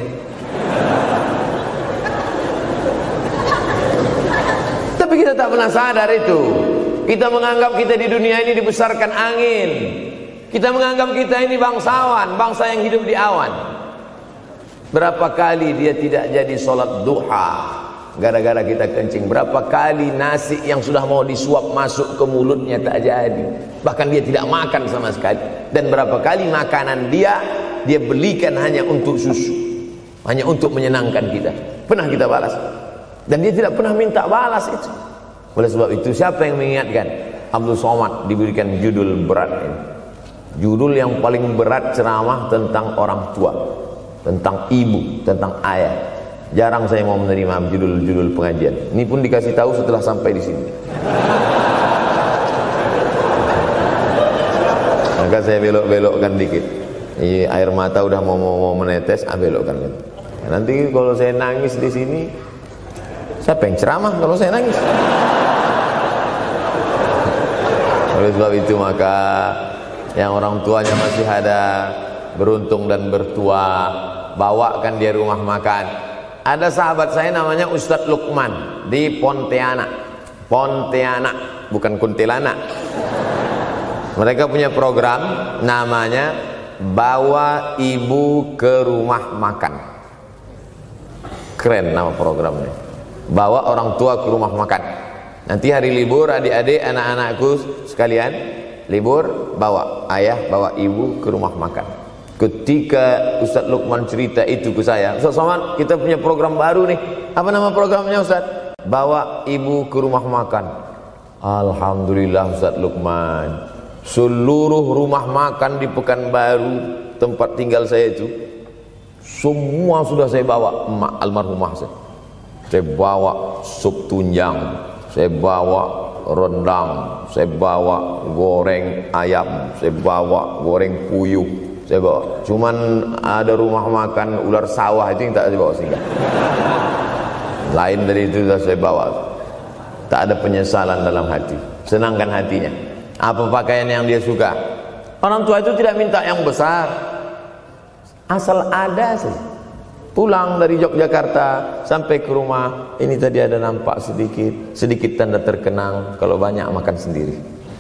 Tapi kita tak pernah sadar itu. Kita menganggap kita di dunia ini dibesarkan angin. Kita menganggap kita ini bangsawan, bangsa yang hidup di awan. Berapa kali dia tidak jadi sholat duha gara-gara kita kencing. Berapa kali nasi yang sudah mau disuap masuk ke mulutnya tak jadi. Bahkan dia tidak makan sama sekali. Dan berapa kali makanan dia dia belikan hanya untuk susu, hanya untuk menyenangkan kita. Pernah kita balas. Dan dia tidak pernah minta balas itu. Oleh sebab itu siapa yang mengingatkan? Abdul Somad diberikan judul berat ini. Judul yang paling berat ceramah tentang orang tua, tentang ibu, tentang ayah. Jarang saya mau menerima judul-judul pengajian. Ini pun dikasih tahu setelah sampai di sini. Maka saya belok-belokkan dikit. Ini air mata udah mau mau, mau menetes, ah belokkan. Nanti kalau saya nangis di sini, siapa yang ceramah kalau saya nangis? Oleh sebab itu maka yang orang tuanya masih ada, beruntung dan bertua, bawakan dia rumah makan. Ada sahabat saya namanya Ustadz Lukman di Pontianak. Pontianak, bukan kuntilanak. Mereka punya program namanya Bawa Ibu ke Rumah Makan. Keren nama programnya. Bawa orang tua ke rumah makan. Nanti hari libur adik-adik anak-anakku sekalian libur, bawa ayah bawa ibu ke rumah makan. Ketika Ustadz Lukman cerita itu ke saya, Ustadz Somad, kita punya program baru nih. Apa nama programnya Ustadz? Bawa ibu ke rumah makan. Alhamdulillah Ustadz Lukman, seluruh rumah makan di Pekanbaru tempat tinggal saya itu semua sudah saya bawa emak almarhumah saya. Saya bawa sup tunjang, saya bawa rendang, saya bawa goreng ayam, saya bawa goreng puyuh, saya bawa. Cuman ada rumah makan ular sawah itu yang tak saya bawa singgah. Lain dari itu sudah saya bawa. Tak ada penyesalan dalam hati. Senangkan hatinya. Apa pakaian yang dia suka? Orang tua itu tidak minta yang besar, asal ada saja. Pulang dari Yogyakarta sampai ke rumah, ini tadi ada nampak sedikit, sedikit tanda terkenang. Kalau banyak makan sendiri.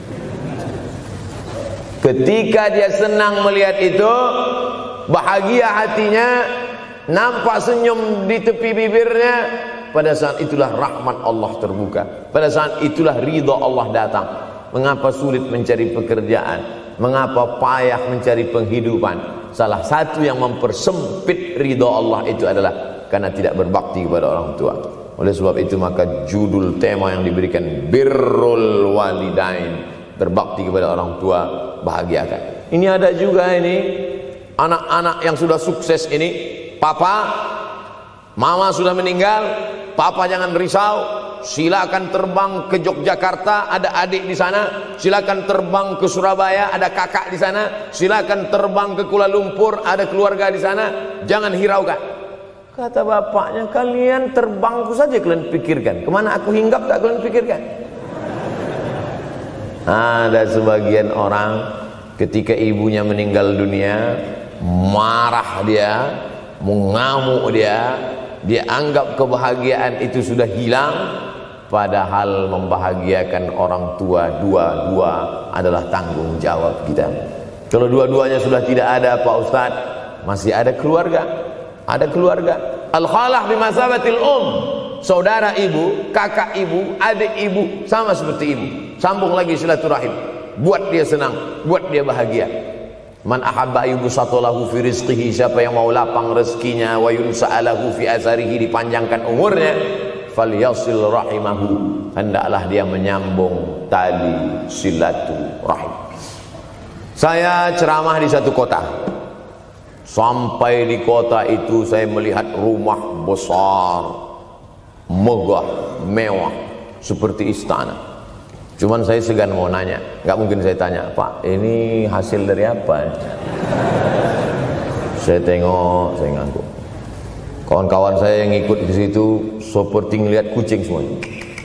Ketika dia senang melihat itu, bahagia hatinya, nampak senyum di tepi bibirnya, pada saat itulah rahmat Allah terbuka, pada saat itulah ridha Allah datang. Mengapa sulit mencari pekerjaan? Mengapa payah mencari penghidupan? Salah satu yang mempersempit ridha Allah itu adalah karena tidak berbakti kepada orang tua. Oleh sebab itu maka judul tema yang diberikan birrul walidain, berbakti kepada orang tua, bahagiakan. Ini ada juga ini anak-anak yang sudah sukses ini, papa, mama sudah meninggal, papa jangan risau, silakan terbang ke Yogyakarta, ada adik di sana, silakan terbang ke Surabaya, ada kakak di sana, silakan terbang ke Kuala Lumpur, ada keluarga di sana, jangan hiraukan. Kata bapaknya, kalian terbangku saja kalian pikirkan, kemana aku hinggap tak kalian pikirkan. Ada sebagian orang ketika ibunya meninggal dunia, marah dia, mengamuk dia, dia anggap kebahagiaan itu sudah hilang, padahal membahagiakan orang tua dua-dua adalah tanggung jawab kita. Kalau dua-duanya sudah tidak ada Pak Ustadz, masih ada keluarga. Ada keluarga. Al-khalah bimasabatil um, saudara ibu, kakak ibu, adik ibu, sama seperti ibu. Sambung lagi silaturahim, buat dia senang, buat dia bahagia. Man ahabba yubsatalahu fi rizqihi, siapa yang mau lapang rezekinya, wa yunsa'alahu fi asarihi, dipanjangkan umurnya, falyasil rahimahu, hendaklah dia menyambung tali silaturahim. Saya ceramah di satu kota. Sampai di kota itu saya melihat rumah besar, megah, mewah, seperti istana. Cuman saya segan mau nanya, nggak mungkin saya tanya, Pak, ini hasil dari apa? Saya tengok, saya ngangguk. Kawan-kawan saya yang ikut di situ seperti ngelihat kucing semuanya.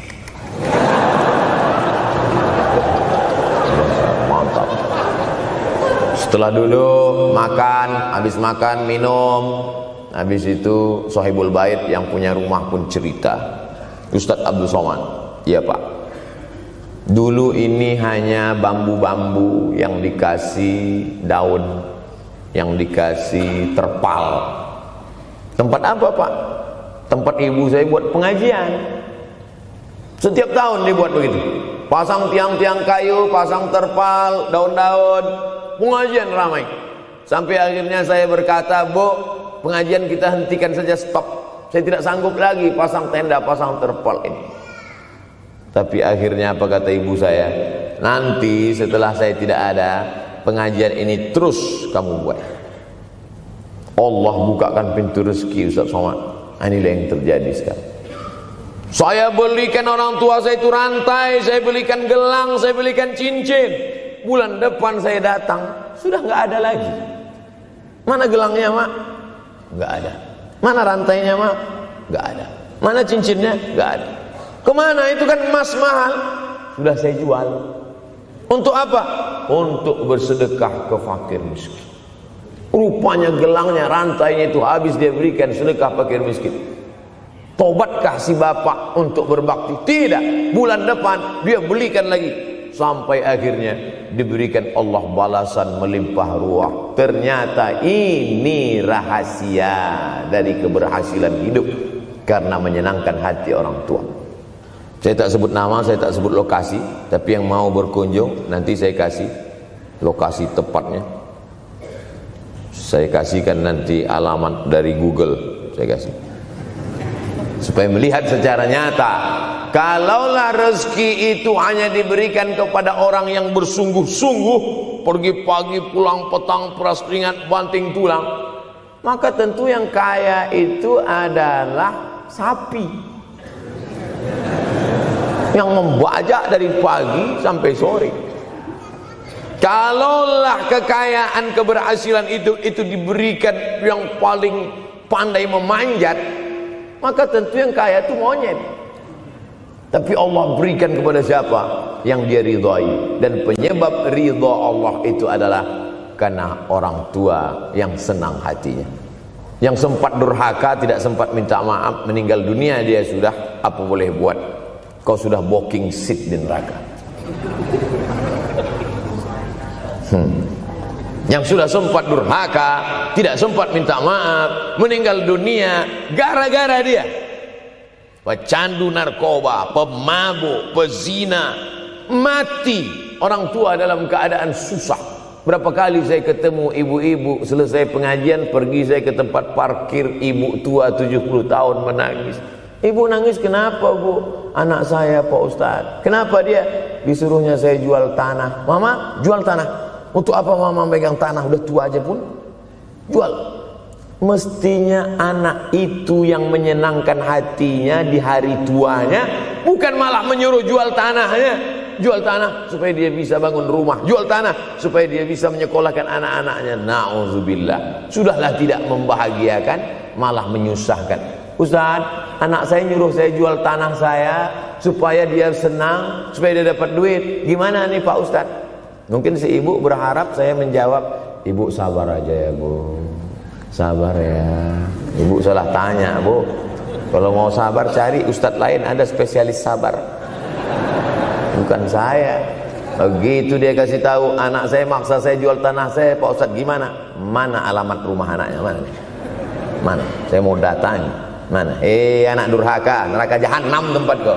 Mantap. Setelah duduk, makan, habis makan, minum, habis itu Sohibul Bait yang punya rumah pun cerita, Ustadz Abdul Somad, iya Pak, dulu ini hanya bambu-bambu yang dikasih daun, yang dikasih terpal. Tempat apa Pak? Tempat ibu saya buat pengajian. Setiap tahun dibuat begitu, pasang tiang-tiang kayu, pasang terpal, daun-daun, pengajian ramai. Sampai akhirnya saya berkata, Bu, pengajian kita hentikan saja, stop. Saya tidak sanggup lagi pasang tenda, pasang terpal ini. Tapi akhirnya apa kata ibu saya? Nanti setelah saya tidak ada, pengajian ini terus kamu buat. Allah bukakan pintu rezeki Ustaz Somad. Inilah yang terjadi sekarang. Saya belikan orang tua saya itu rantai, saya belikan gelang, saya belikan cincin. Bulan depan saya datang, sudah nggak ada lagi. Mana gelangnya Mak? Nggak ada. Mana rantainya Mak? Nggak ada. Mana cincinnya? Nggak ada. Kemana? Itu kan emas mahal. Sudah saya jual. Untuk apa? Untuk bersedekah ke fakir miskin. Rupanya gelangnya, rantainya itu habis dia berikan sedekah fakir miskin. Tobatkah si bapak untuk berbakti? Tidak. Bulan depan dia belikan lagi. Sampai akhirnya diberikan Allah balasan melimpah ruah. Ternyata ini rahasia dari keberhasilan hidup, karena menyenangkan hati orang tua. Saya tak sebut nama, saya tak sebut lokasi, tapi yang mau berkunjung nanti saya kasih lokasi tepatnya. Saya kasihkan nanti alamat dari Google, saya kasih, supaya melihat secara nyata. Kalaulah rezeki itu hanya diberikan kepada orang yang bersungguh-sungguh, pergi pagi pulang petang, peras keringat banting tulang, maka tentu yang kaya itu adalah sapi yang membajak dari pagi sampai sore. Kalaulah kekayaan, keberhasilan itu itu diberikan yang paling pandai memanjat, maka tentu yang kaya itu monyet. Tapi Allah berikan kepada siapa? Yang dia ridhai. Dan penyebab ridha Allah itu adalah karena orang tua yang senang hatinya. Yang sempat durhaka, tidak sempat minta maaf, meninggal dunia dia sudah, apa boleh buat? Kau sudah booking seat di neraka. hmm. Yang sudah sempat durhaka, tidak sempat minta maaf, meninggal dunia gara-gara dia. pecandu narkoba, pemabuk, pezina, mati orang tua dalam keadaan susah. Berapa kali saya ketemu ibu-ibu selesai pengajian, pergi saya ke tempat parkir, ibu tua tujuh puluh tahun menangis. Ibu nangis kenapa bu? Anak saya Pak Ustadz. Kenapa dia? Disuruhnya saya jual tanah. Mama jual tanah. Untuk apa mama megang tanah? Udah tua aja pun jual. Mestinya anak itu yang menyenangkan hatinya di hari tuanya, bukan malah menyuruh jual tanahnya. Jual tanah supaya dia bisa bangun rumah, jual tanah supaya dia bisa menyekolahkan anak-anaknya. Na'udzubillah. Sudahlah tidak membahagiakan, malah menyusahkan. Ustaz, anak saya nyuruh saya jual tanah saya supaya dia senang, supaya dia dapat duit. Gimana nih Pak Ustaz? Mungkin si ibu berharap saya menjawab, ibu sabar aja ya bu, sabar ya. Ibu salah tanya bu. Kalau mau sabar cari ustadz lain, ada spesialis sabar, bukan saya. Begitu dia kasih tahu, anak saya maksa saya jual tanah saya, Pak Ustadz gimana? Mana alamat rumah anaknya? Mana? Mana? Saya mau datang. Mana? Eh anak durhaka, neraka jahanam tempat kau.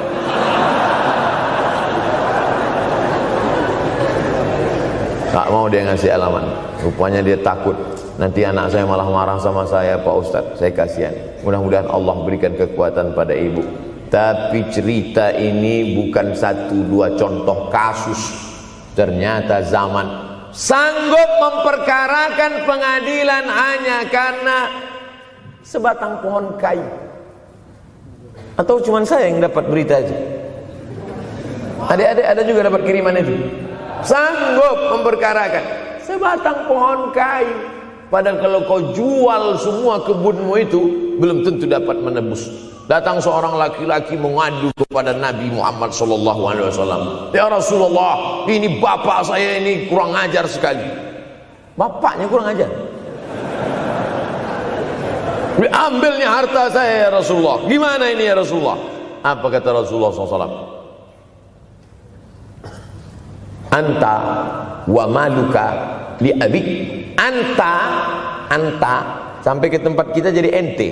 Tak mau dia ngasih alamat. Rupanya dia takut nanti anak saya malah marah sama saya, Pak Ustadz. Saya kasihan. Mudah-mudahan Allah berikan kekuatan pada ibu. Tapi cerita ini bukan satu dua contoh kasus. Ternyata zaman sanggup memperkarakan pengadilan hanya karena sebatang pohon kayu. Atau cuma saya yang dapat berita aja? Adik-adik ada juga dapat kiriman itu. Sanggup memperkarakan sebatang pohon kayu. Padahal kalau kau jual semua kebunmu itu, belum tentu dapat menebus. Datang seorang laki-laki mengadu kepada Nabi Muhammad shallallahu alaihi wasallam. Ya Rasulullah, ini bapak saya ini kurang ajar sekali. Bapaknya kurang ajar? Diambilnya harta saya ya Rasulullah. Gimana ini ya Rasulullah? Apa kata Rasulullah shallallahu alaihi wasallam? Anta wa maluka li abik. Anta, anta sampai ke tempat kita jadi ente.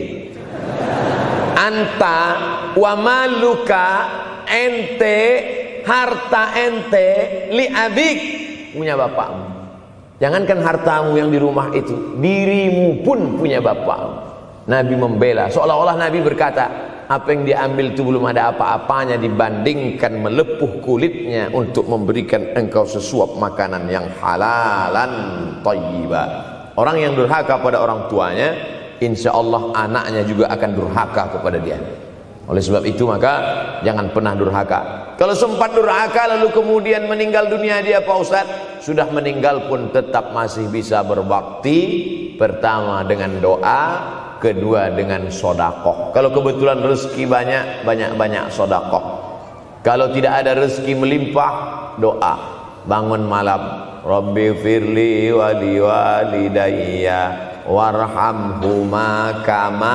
Anta wa maluka, ente, harta ente, li abik, punya bapakmu. Jangankan hartamu yang di rumah itu, dirimu pun punya bapakmu. Nabi membela, seolah-olah Nabi berkata, apa yang diambil itu belum ada apa-apanya dibandingkan melepuh kulitnya untuk memberikan engkau sesuap makanan yang halalan thayyibah. Orang yang durhaka pada orang tuanya, insya Allah anaknya juga akan durhaka kepada dia. Oleh sebab itu maka jangan pernah durhaka. Kalau sempat durhaka lalu kemudian meninggal dunia dia Pak Ustadz, sudah meninggal pun tetap masih bisa berbakti. Pertama dengan doa, kedua dengan sodakoh. Kalau kebetulan rezeki banyak, banyak-banyak sodakoh. Kalau tidak ada rezeki melimpah, doa. Bangun malam, Rabbi firli wali walidayya warhamhuma kama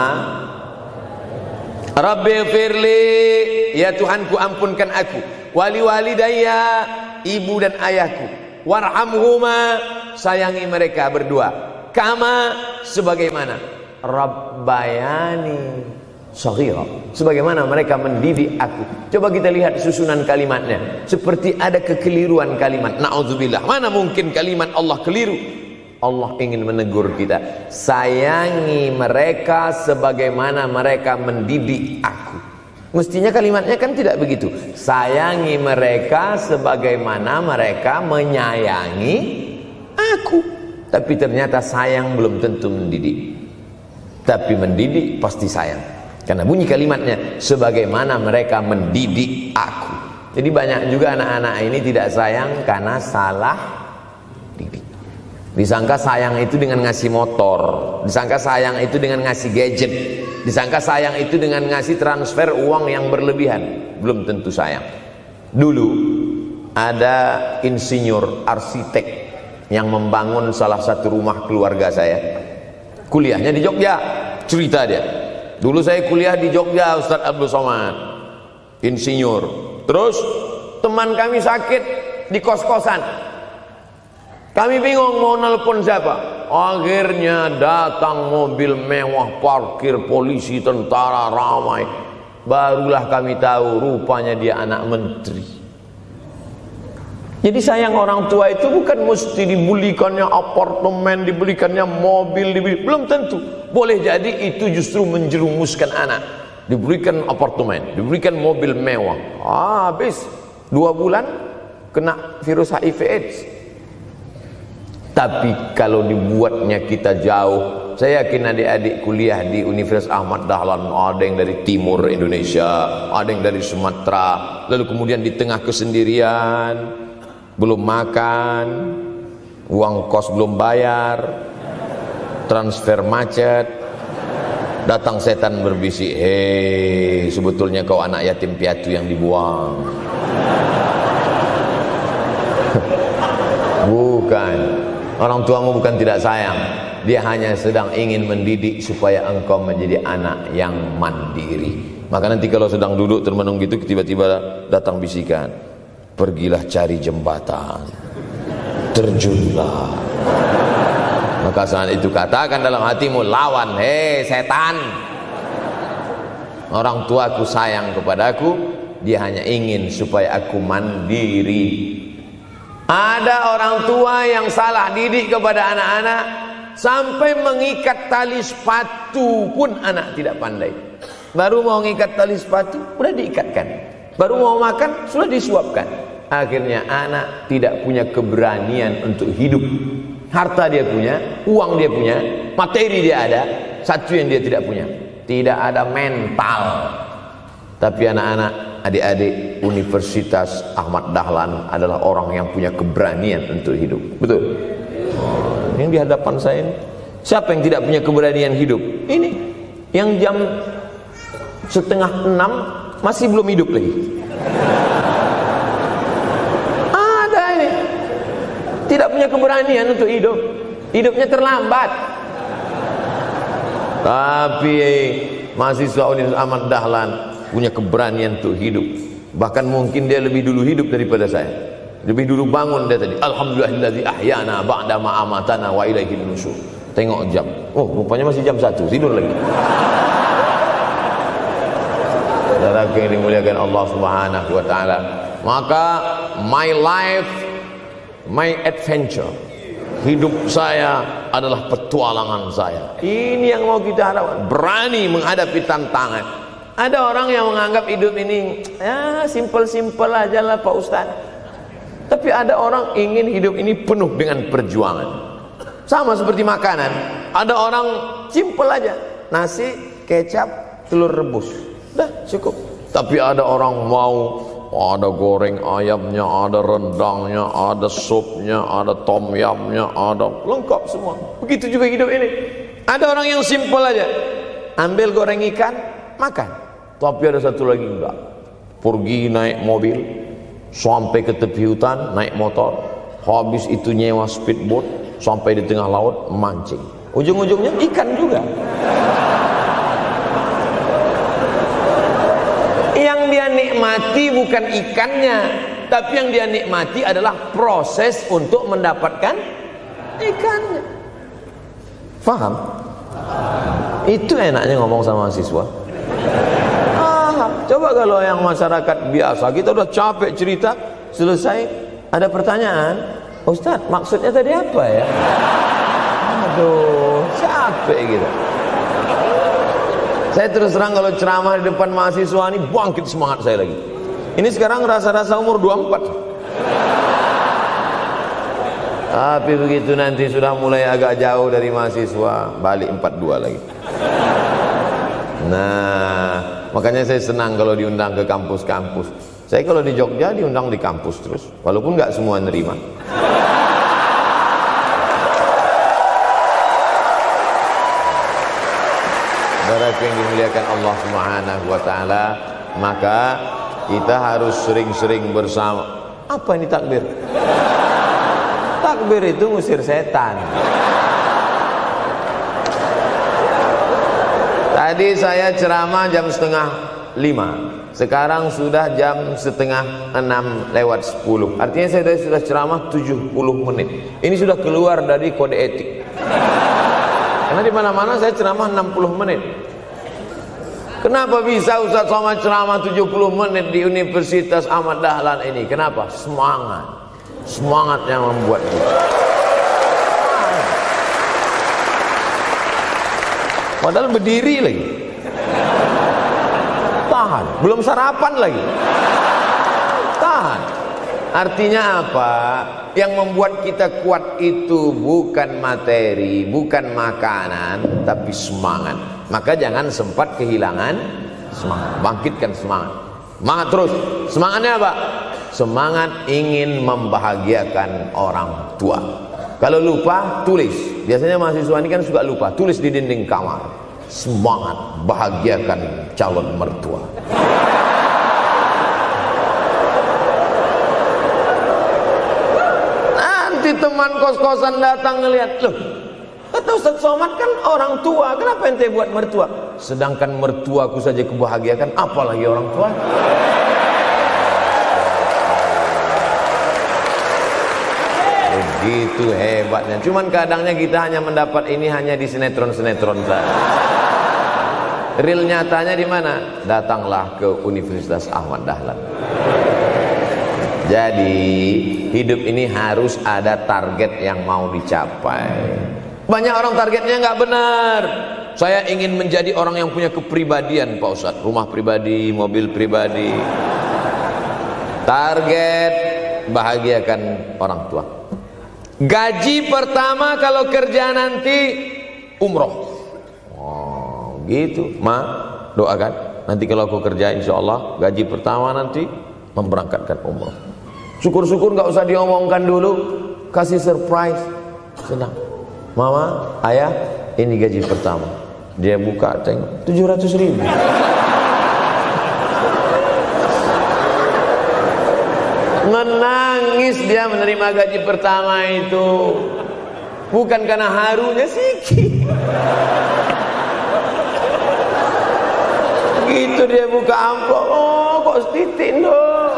Rabbi firli, ya Tuhanku ampunkan aku, wali walidayya, ibu dan ayahku, warhamhuma, sayangi mereka berdua, kama, sebagaimana Rabbayani shaghira, sebagaimana mereka mendidik aku. Coba kita lihat susunan kalimatnya, seperti ada kekeliruan kalimat. Na'udzubillah, mana mungkin kalimat Allah keliru. Allah ingin menegur kita, sayangi mereka sebagaimana mereka mendidik aku. Mestinya kalimatnya kan tidak begitu. Sayangi mereka sebagaimana mereka menyayangi aku. Tapi ternyata sayang belum tentu mendidik. Tapi mendidik pasti sayang. Karena bunyi kalimatnya, sebagaimana mereka mendidik aku. Jadi banyak juga anak-anak ini tidak sayang karena salah didik. Disangka sayang itu dengan ngasih motor, disangka sayang itu dengan ngasih gadget, disangka sayang itu dengan ngasih transfer uang yang berlebihan. Belum tentu sayang. Dulu ada insinyur arsitek yang membangun salah satu rumah keluarga saya. Kuliahnya di Jogja. Cerita dia, dulu saya kuliah di Jogja, Ustadz Abdul Somad, insinyur. Terus teman kami sakit di kos-kosan. Kami bingung mau nelpon siapa. Akhirnya datang mobil mewah, parkir polisi, tentara ramai. barulah kami tahu rupanya dia anak menteri. Jadi sayang orang tua itu bukan mesti dibelikannya apartemen, dibelikannya mobil, dibeli. Belum tentu. Boleh jadi itu justru menjerumuskan anak. Diberikan apartemen, diberikan mobil mewah. Ah, habis dua bulan kena virus H I V AIDS. Tapi kalau dibuatnya kita jauh, saya yakin adik-adik kuliah di Universitas Ahmad Dahlan, ada yang dari timur Indonesia, ada yang dari Sumatera, lalu kemudian di tengah kesendirian, belum makan, uang kos belum bayar, transfer macet, datang setan berbisik, hei sebetulnya kau anak yatim piatu yang dibuang. Bukan, orang tuamu bukan tidak sayang, dia hanya sedang ingin mendidik supaya engkau menjadi anak yang mandiri. Maka nanti kalau sedang duduk termenung gitu, tiba-tiba datang bisikan, pergilah cari jembatan, terjunlah. Maka saat itu katakan dalam hatimu, lawan, hei setan. Orang tuaku sayang kepadaku, dia hanya ingin supaya aku mandiri. Ada orang tua yang salah didik kepada anak-anak, sampai mengikat tali sepatu pun anak tidak pandai. Baru mau mengikat tali sepatu, sudah diikatkan. Baru mau makan, sudah disuapkan. Akhirnya anak tidak punya keberanian untuk hidup. Harta dia punya, uang dia punya, materi dia ada, satu yang dia tidak punya, tidak ada mental. Tapi anak-anak, adik-adik Universitas Ahmad Dahlan adalah orang yang punya keberanian untuk hidup. Betul? Oh, yang di hadapan saya ini, siapa yang tidak punya keberanian hidup? Ini yang jam setengah enam masih belum hidup lagi. Ada ini tidak punya keberanian untuk hidup, hidupnya terlambat. Tapi mahasiswa Universitas Ahmad Dahlan punya keberanian untuk hidup. Bahkan mungkin dia lebih dulu hidup daripada saya. Lebih dulu bangun dia tadi. Alhamdulillahillazi ahyana ba'da ma amatana wa ilaihin nusyur. Tengok jam. Oh, rupanya masih jam satu, tidur lagi. Saudaraku yang dimuliakan Allah Subhanahu wa taala. Maka my life, my adventure, hidup saya adalah petualangan saya. Ini yang mau kita harapkan, berani menghadapi tantangan. Ada orang yang menganggap hidup ini ya simpel-simpel aja lah Pak Ustaz. Tapi ada orang ingin hidup ini penuh dengan perjuangan. Sama seperti makanan. Ada orang simpel aja, nasi, kecap, telur rebus, dah cukup. Tapi ada orang mau ada goreng ayamnya, ada rendangnya, ada supnya, ada tom yamnya, ada lengkap semua. Begitu juga hidup ini. Ada orang yang simpel aja, ambil goreng ikan, makan. Tapi ada satu lagi enggak, pergi naik mobil sampai ke tepi hutan, naik motor, habis itu nyewa speedboat sampai di tengah laut mancing, ujung-ujungnya ikan juga. Yang dia nikmati bukan ikannya, tapi yang dia nikmati adalah proses untuk mendapatkan ikannya. Faham? Itu enaknya ngomong sama mahasiswa. Coba kalau yang masyarakat biasa, kita udah capek cerita, selesai ada pertanyaan, Ustaz maksudnya tadi apa ya? Aduh, capek gitu. Saya terus terang kalau ceramah di depan mahasiswa ini bangkit semangat saya lagi. Ini sekarang rasa-rasa umur dua puluh empat. Tapi begitu nanti sudah mulai agak jauh dari mahasiswa, balik empat puluh dua lagi. Nah, makanya saya senang kalau diundang ke kampus-kampus. Saya kalau di Jogja diundang di kampus terus, walaupun nggak semua nerima. Saudara yang dimuliakan Allah Subhanahu wa taala, maka kita harus sering-sering bersama. Apa ini takbir? Takbir itu ngusir setan. Tadi saya ceramah jam setengah lima, sekarang sudah jam setengah enam lewat sepuluh. Artinya saya tadi sudah ceramah tujuh puluh menit. Ini sudah keluar dari kode etik. Karena di mana-mana saya ceramah enam puluh menit. Kenapa bisa Ustaz Somad ceramah tujuh puluh menit di Universitas Ahmad Dahlan ini? Kenapa? Semangat. Semangat yang membuat kita. Padahal berdiri lagi. Tahan. Belum sarapan lagi. Tahan. Artinya apa? Yang membuat kita kuat itu bukan materi, bukan makanan, tapi semangat. Maka jangan sempat kehilangan semangat. Bangkitkan semangat. Semangat terus. Semangatnya apa? Semangat ingin membahagiakan orang tua. Kalau lupa, tulis. Biasanya mahasiswa ini kan suka lupa. Tulis di dinding kamar. Semangat bahagiakan calon mertua. Nanti teman kos-kosan datang ngelihat, loh, kata Ustaz Somad kan orang tua, kenapa ente buat mertua? Sedangkan mertuaku saja kebahagiakan, apalagi orang tua. Begitu hebatnya. Cuman kadangnya kita hanya mendapat ini hanya di sinetron-sinetron saja. Real nyatanya di mana? Datanglah ke Universitas Ahmad Dahlan. Jadi hidup ini harus ada target yang mau dicapai. Banyak orang targetnya nggak benar. Saya ingin menjadi orang yang punya kepribadian, Pak Ustadz. Rumah pribadi, mobil pribadi. Target bahagiakan orang tua. Gaji pertama kalau kerja nanti umroh. Oh, gitu. Ma, doakan. Nanti kalau aku kerja insya Allah gaji pertama nanti memberangkatkan umroh. Syukur-syukur nggak usah diomongkan dulu, kasih surprise, senang. Mama, ayah, ini gaji pertama. Dia buka, tengok tujuh ratus ribu. Menangis dia menerima gaji pertama itu, bukan karena harunya sikit. Gitu dia buka amplop, oh kok setitik dong.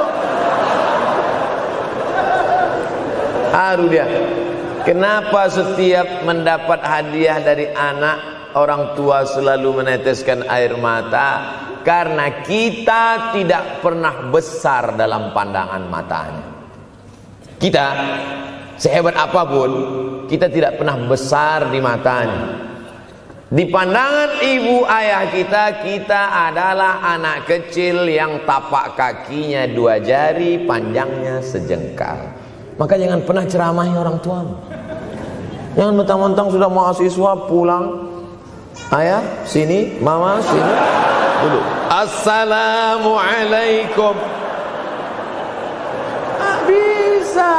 Haru dia. Kenapa setiap mendapat hadiah dari anak, orang tua selalu meneteskan air mata? Karena kita tidak pernah besar dalam pandangan matanya. Kita sehebat apapun, kita tidak pernah besar di matanya. Di pandangan ibu ayah kita, kita adalah anak kecil yang tapak kakinya dua jari, panjangnya sejengkal. Maka jangan pernah ceramahi orang tuamu. Jangan mentang-mentang sudah mahasiswa pulang, ayah sini, mama sini, duduk. Assalamualaikum. Ah, bisa.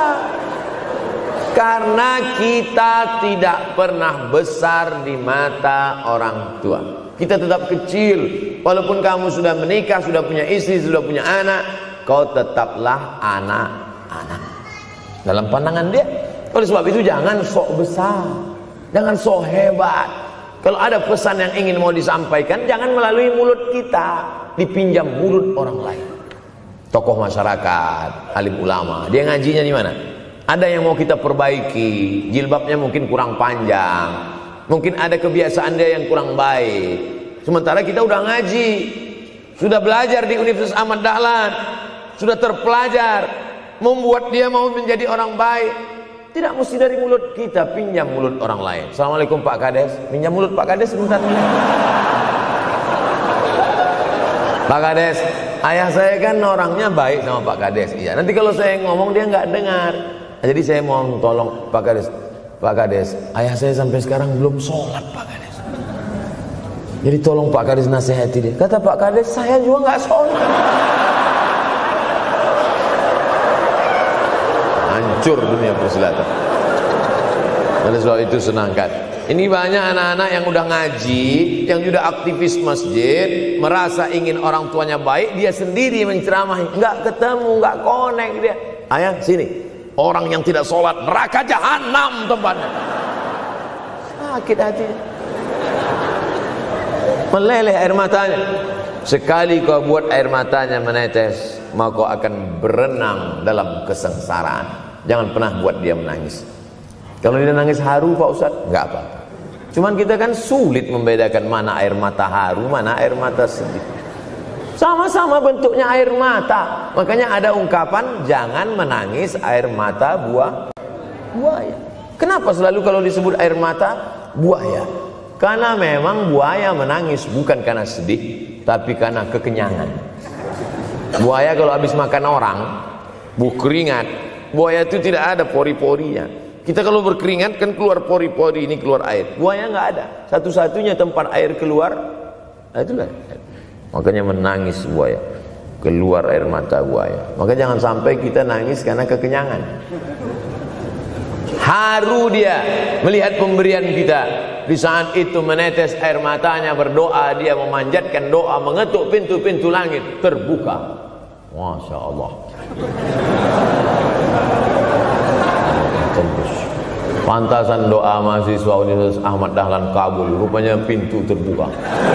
Karena kita tidak pernah besar di mata orang tua. Kita tetap kecil. Walaupun kamu sudah menikah, sudah punya istri, sudah punya anak, kau tetaplah anak-anak dalam pandangan dia. Oleh sebab itu jangan sok besar, jangan sok hebat. Kalau ada pesan yang ingin mau disampaikan, jangan melalui mulut kita, dipinjam mulut orang lain. Tokoh masyarakat, alim ulama, dia ngajinya di mana? Ada yang mau kita perbaiki, jilbabnya mungkin kurang panjang, mungkin ada kebiasaan dia yang kurang baik. Sementara kita udah ngaji, sudah belajar di Universitas Ahmad Dahlan, sudah terpelajar, membuat dia mau menjadi orang baik. Tidak mesti dari mulut kita, pinjam mulut orang lain. Assalamualaikum Pak Kades, pinjam mulut Pak Kades sebentar. Pak Kades, ayah saya kan orangnya baik sama Pak Kades. Iya, nanti kalau saya ngomong dia nggak dengar. Jadi saya mohon tolong Pak Kades, Pak Kades, ayah saya sampai sekarang belum sholat Pak Kades. Jadi tolong Pak Kades nasihati dia. Kata Pak Kades, saya juga nggak sholat. Hancur dunia persilatan. Oleh sebab itu senangkan. Ini banyak anak-anak yang udah ngaji, yang sudah aktivis masjid, merasa ingin orang tuanya baik, dia sendiri menceramahi, nggak ketemu, nggak connect dia. Ayah sini, orang yang tidak sholat neraka jahanam tempatnya. Sakit hati, meleleh air matanya. Sekali kau buat air matanya menetes, maka kau akan berenang dalam kesengsaraan. Jangan pernah buat dia menangis. Kalau dia nangis haru Pak Ustadz, nggak apa-apa. Cuman kita kan sulit membedakan mana air mata haru, mana air mata sedih. Sama-sama bentuknya air mata. Makanya ada ungkapan jangan menangis air mata buah buaya. Kenapa selalu kalau disebut air mata buaya? Karena memang buaya menangis bukan karena sedih, tapi karena kekenyangan. Buaya kalau habis makan orang, bu keringat, buaya itu tidak ada pori-porinya. Kita kalau berkeringat kan keluar pori-pori, ini keluar air. Buaya nggak ada. Satu-satunya tempat air keluar, nah itulah. Makanya menangis buaya, keluar air mata buaya. Maka jangan sampai kita nangis karena kekenyangan. Haru dia melihat pemberian kita. Di saat itu menetes air matanya, berdoa, dia memanjatkan doa, mengetuk pintu-pintu langit, terbuka. Masya Allah. Tembus. Pantasan doa mahasiswa Universitas Ahmad Dahlan kabul, rupanya pintu terbuka.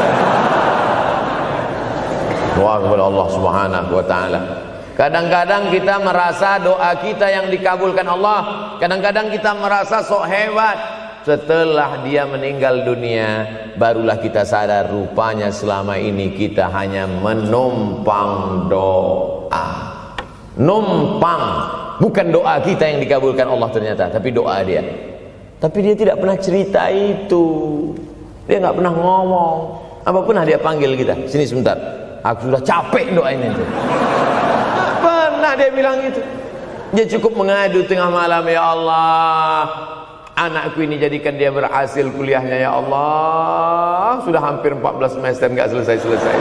Doa kepada Allah Subhanahu wa taala. Kadang-kadang kita merasa doa kita yang dikabulkan Allah, kadang-kadang kita merasa sok hebat. Setelah dia meninggal dunia, barulah kita sadar rupanya selama ini kita hanya menumpang doa. Numpang, bukan doa kita yang dikabulkan Allah ternyata, tapi doa dia. Tapi dia tidak pernah cerita itu. Dia nggak pernah ngomong. Apa pernah dia panggil kita, sini sebentar, aku sudah capek doain itu. Pernah dia bilang itu. Dia cukup mengadu tengah malam, ya Allah, anakku ini jadikan dia berhasil kuliahnya, ya Allah. Sudah hampir empat belas semester nggak selesai-selesai.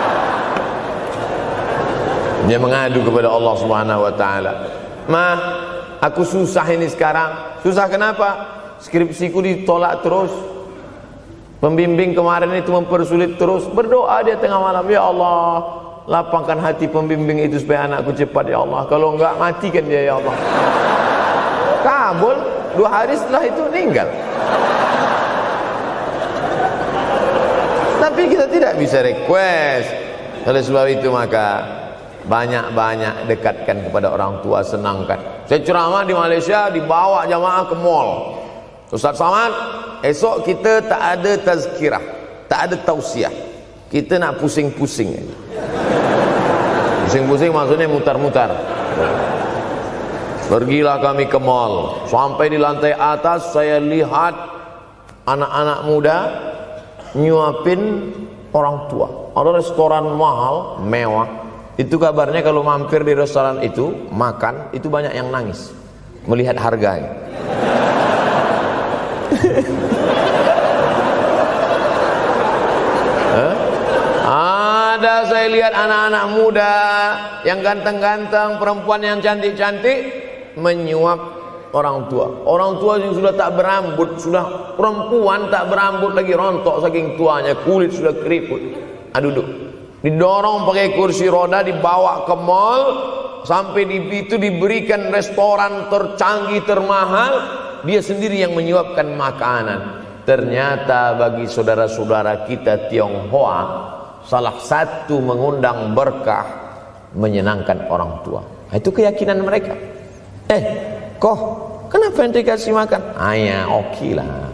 Dia mengadu kepada Allah Subhanahu wa taala. Ma, aku susah ini sekarang. Susah kenapa? Skripsiku ditolak terus. Pembimbing kemarin itu mempersulit terus. Berdoa dia tengah malam, ya Allah, lapangkan hati pembimbing itu supaya anakku cepat, ya Allah. Kalau enggak, matikan dia, ya Allah. Kabul. Dua hari setelah itu meninggal. Tapi kita tidak bisa request. Oleh sebab itu maka banyak-banyak dekatkan kepada orang tua, senangkan. Saya ceramah di Malaysia, dibawa jamaah ke mall. Ustaz Samad, esok kita tak ada tazkirah, tak ada tausiah. Kita nak pusing-pusing. Pusing-pusing maksudnya mutar-mutar. Pergilah kami ke mall. Sampai di lantai atas saya lihat anak-anak muda nyuapin orang tua. Ada restoran mahal, mewah. Itu kabarnya kalau mampir di restoran itu, makan, itu banyak yang nangis melihat harganya. Huh? Ada saya lihat anak-anak muda yang ganteng-ganteng, perempuan yang cantik-cantik menyuap orang tua. Orang tua yang sudah tak berambut, sudah perempuan tak berambut lagi, rontok saking tuanya, kulit sudah keriput. Ah, duduk. Didorong pakai kursi roda, dibawa ke mall, sampai di itu diberikan restoran tercanggih, termahal, dia sendiri yang menyuapkan makanan. Ternyata bagi saudara-saudara kita Tionghoa, salah satu mengundang berkah menyenangkan orang tua. Itu keyakinan mereka. Eh, kok kenapa ente kasih makan? Ayah, oke lah.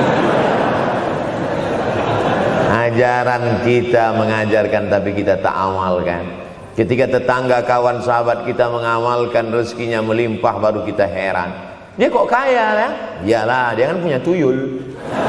Ajaran kita mengajarkan tapi kita tak amalkan. Ketika tetangga, kawan, sahabat kita mengamalkan, rezekinya melimpah, baru kita heran. Dia kok kaya ya? Iyalah, dia kan punya tuyul.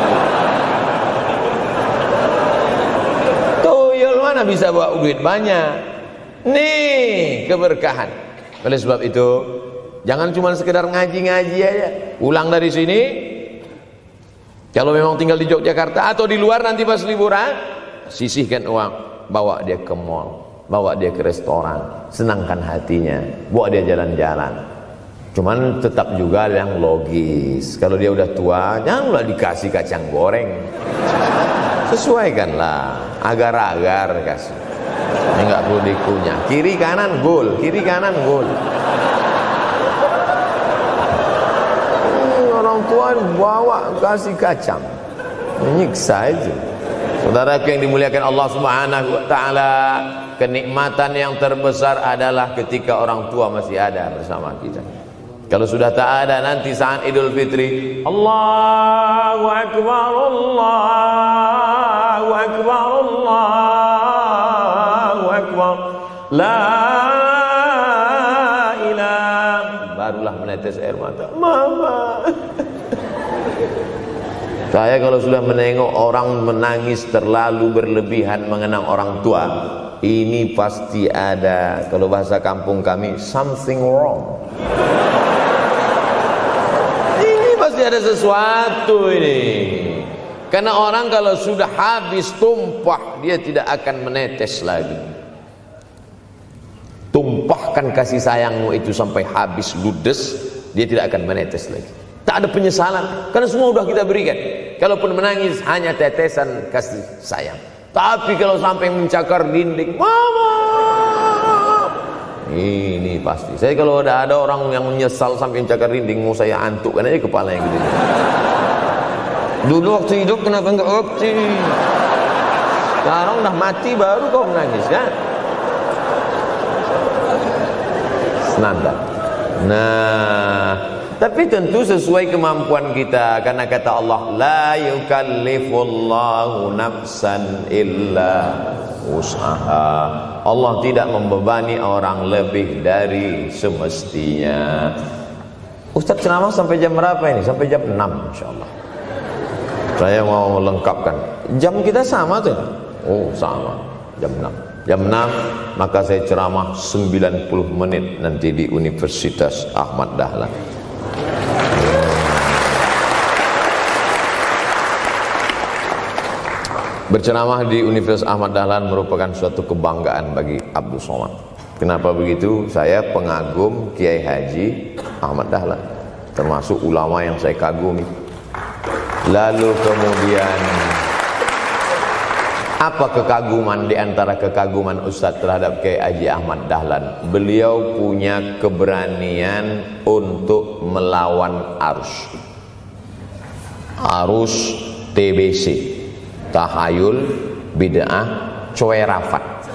Tuyul mana bisa bawa duit banyak? Nih keberkahan. Oleh sebab itu, jangan cuma sekedar ngaji-ngaji aja. Pulang dari sini, kalau memang tinggal di Yogyakarta atau di luar nanti pas liburan, sisihkan uang, bawa dia ke mall, bawa dia ke restoran, senangkan hatinya, bawa dia jalan-jalan. Cuman tetap juga yang logis. Kalau dia udah tua, janganlah dikasih kacang goreng. Sesuaikanlah, agar-agar kasih. Ini nggak perlu dikunyah. Kiri kanan gol, kiri kanan gol. Orang tua bawa kasih kacang, menyiksa itu. Saudaraku yang dimuliakan Allah Subhanahu wa taala, kenikmatan yang terbesar adalah ketika orang tua masih ada bersama kita. Kalau sudah tak ada nanti saat Idul Fitri, Allahu Akbar, Allahu Akbar, Allahu Akbar, la ilaha, barulah menetes air mata. Mama. Saya kalau sudah menengok orang menangis terlalu berlebihan mengenang orang tua, ini pasti ada, kalau bahasa kampung kami, something wrong. Ini pasti ada sesuatu ini. Karena orang kalau sudah habis tumpah, dia tidak akan menetes lagi. Tumpahkan kasih sayangmu itu sampai habis ludes, dia tidak akan menetes lagi. Tak ada penyesalan, karena semua sudah kita berikan. Kalaupun menangis hanya tetesan kasih sayang. Tapi kalau sampai mencakar dinding, mama, ini pasti. Saya kalau ada ada orang yang menyesal sampai mencakar dinding, mau saya antukkan aja kepala yang gede. Dulu waktu hidup kenapa enggak waktu? Sekarang udah mati baru kau menangis kan? Senanda. Nah, tapi tentu sesuai kemampuan kita, karena kata Allah, la yukallifullahu nafsan illa usaha. Allah tidak membebani orang lebih dari semestinya. Ustaz ceramah sampai jam berapa ini? Sampai jam enam insyaallah. Saya mau lengkapkan. Jam kita sama tuh. Oh, sama. Jam enam. Jam enam maka saya ceramah sembilan puluh menit nanti di Universitas Ahmad Dahlan. Berceramah di Universitas Ahmad Dahlan merupakan suatu kebanggaan bagi Abdul Somad. Kenapa begitu? Saya pengagum Kiai Haji Ahmad Dahlan, termasuk ulama yang saya kagumi. Lalu kemudian apa kekaguman di antara kekaguman Ustaz terhadap Kiai Haji Ahmad Dahlan? Beliau punya keberanian untuk melawan arus. Arus T B C. Tahayul, bid'ah, coerafat.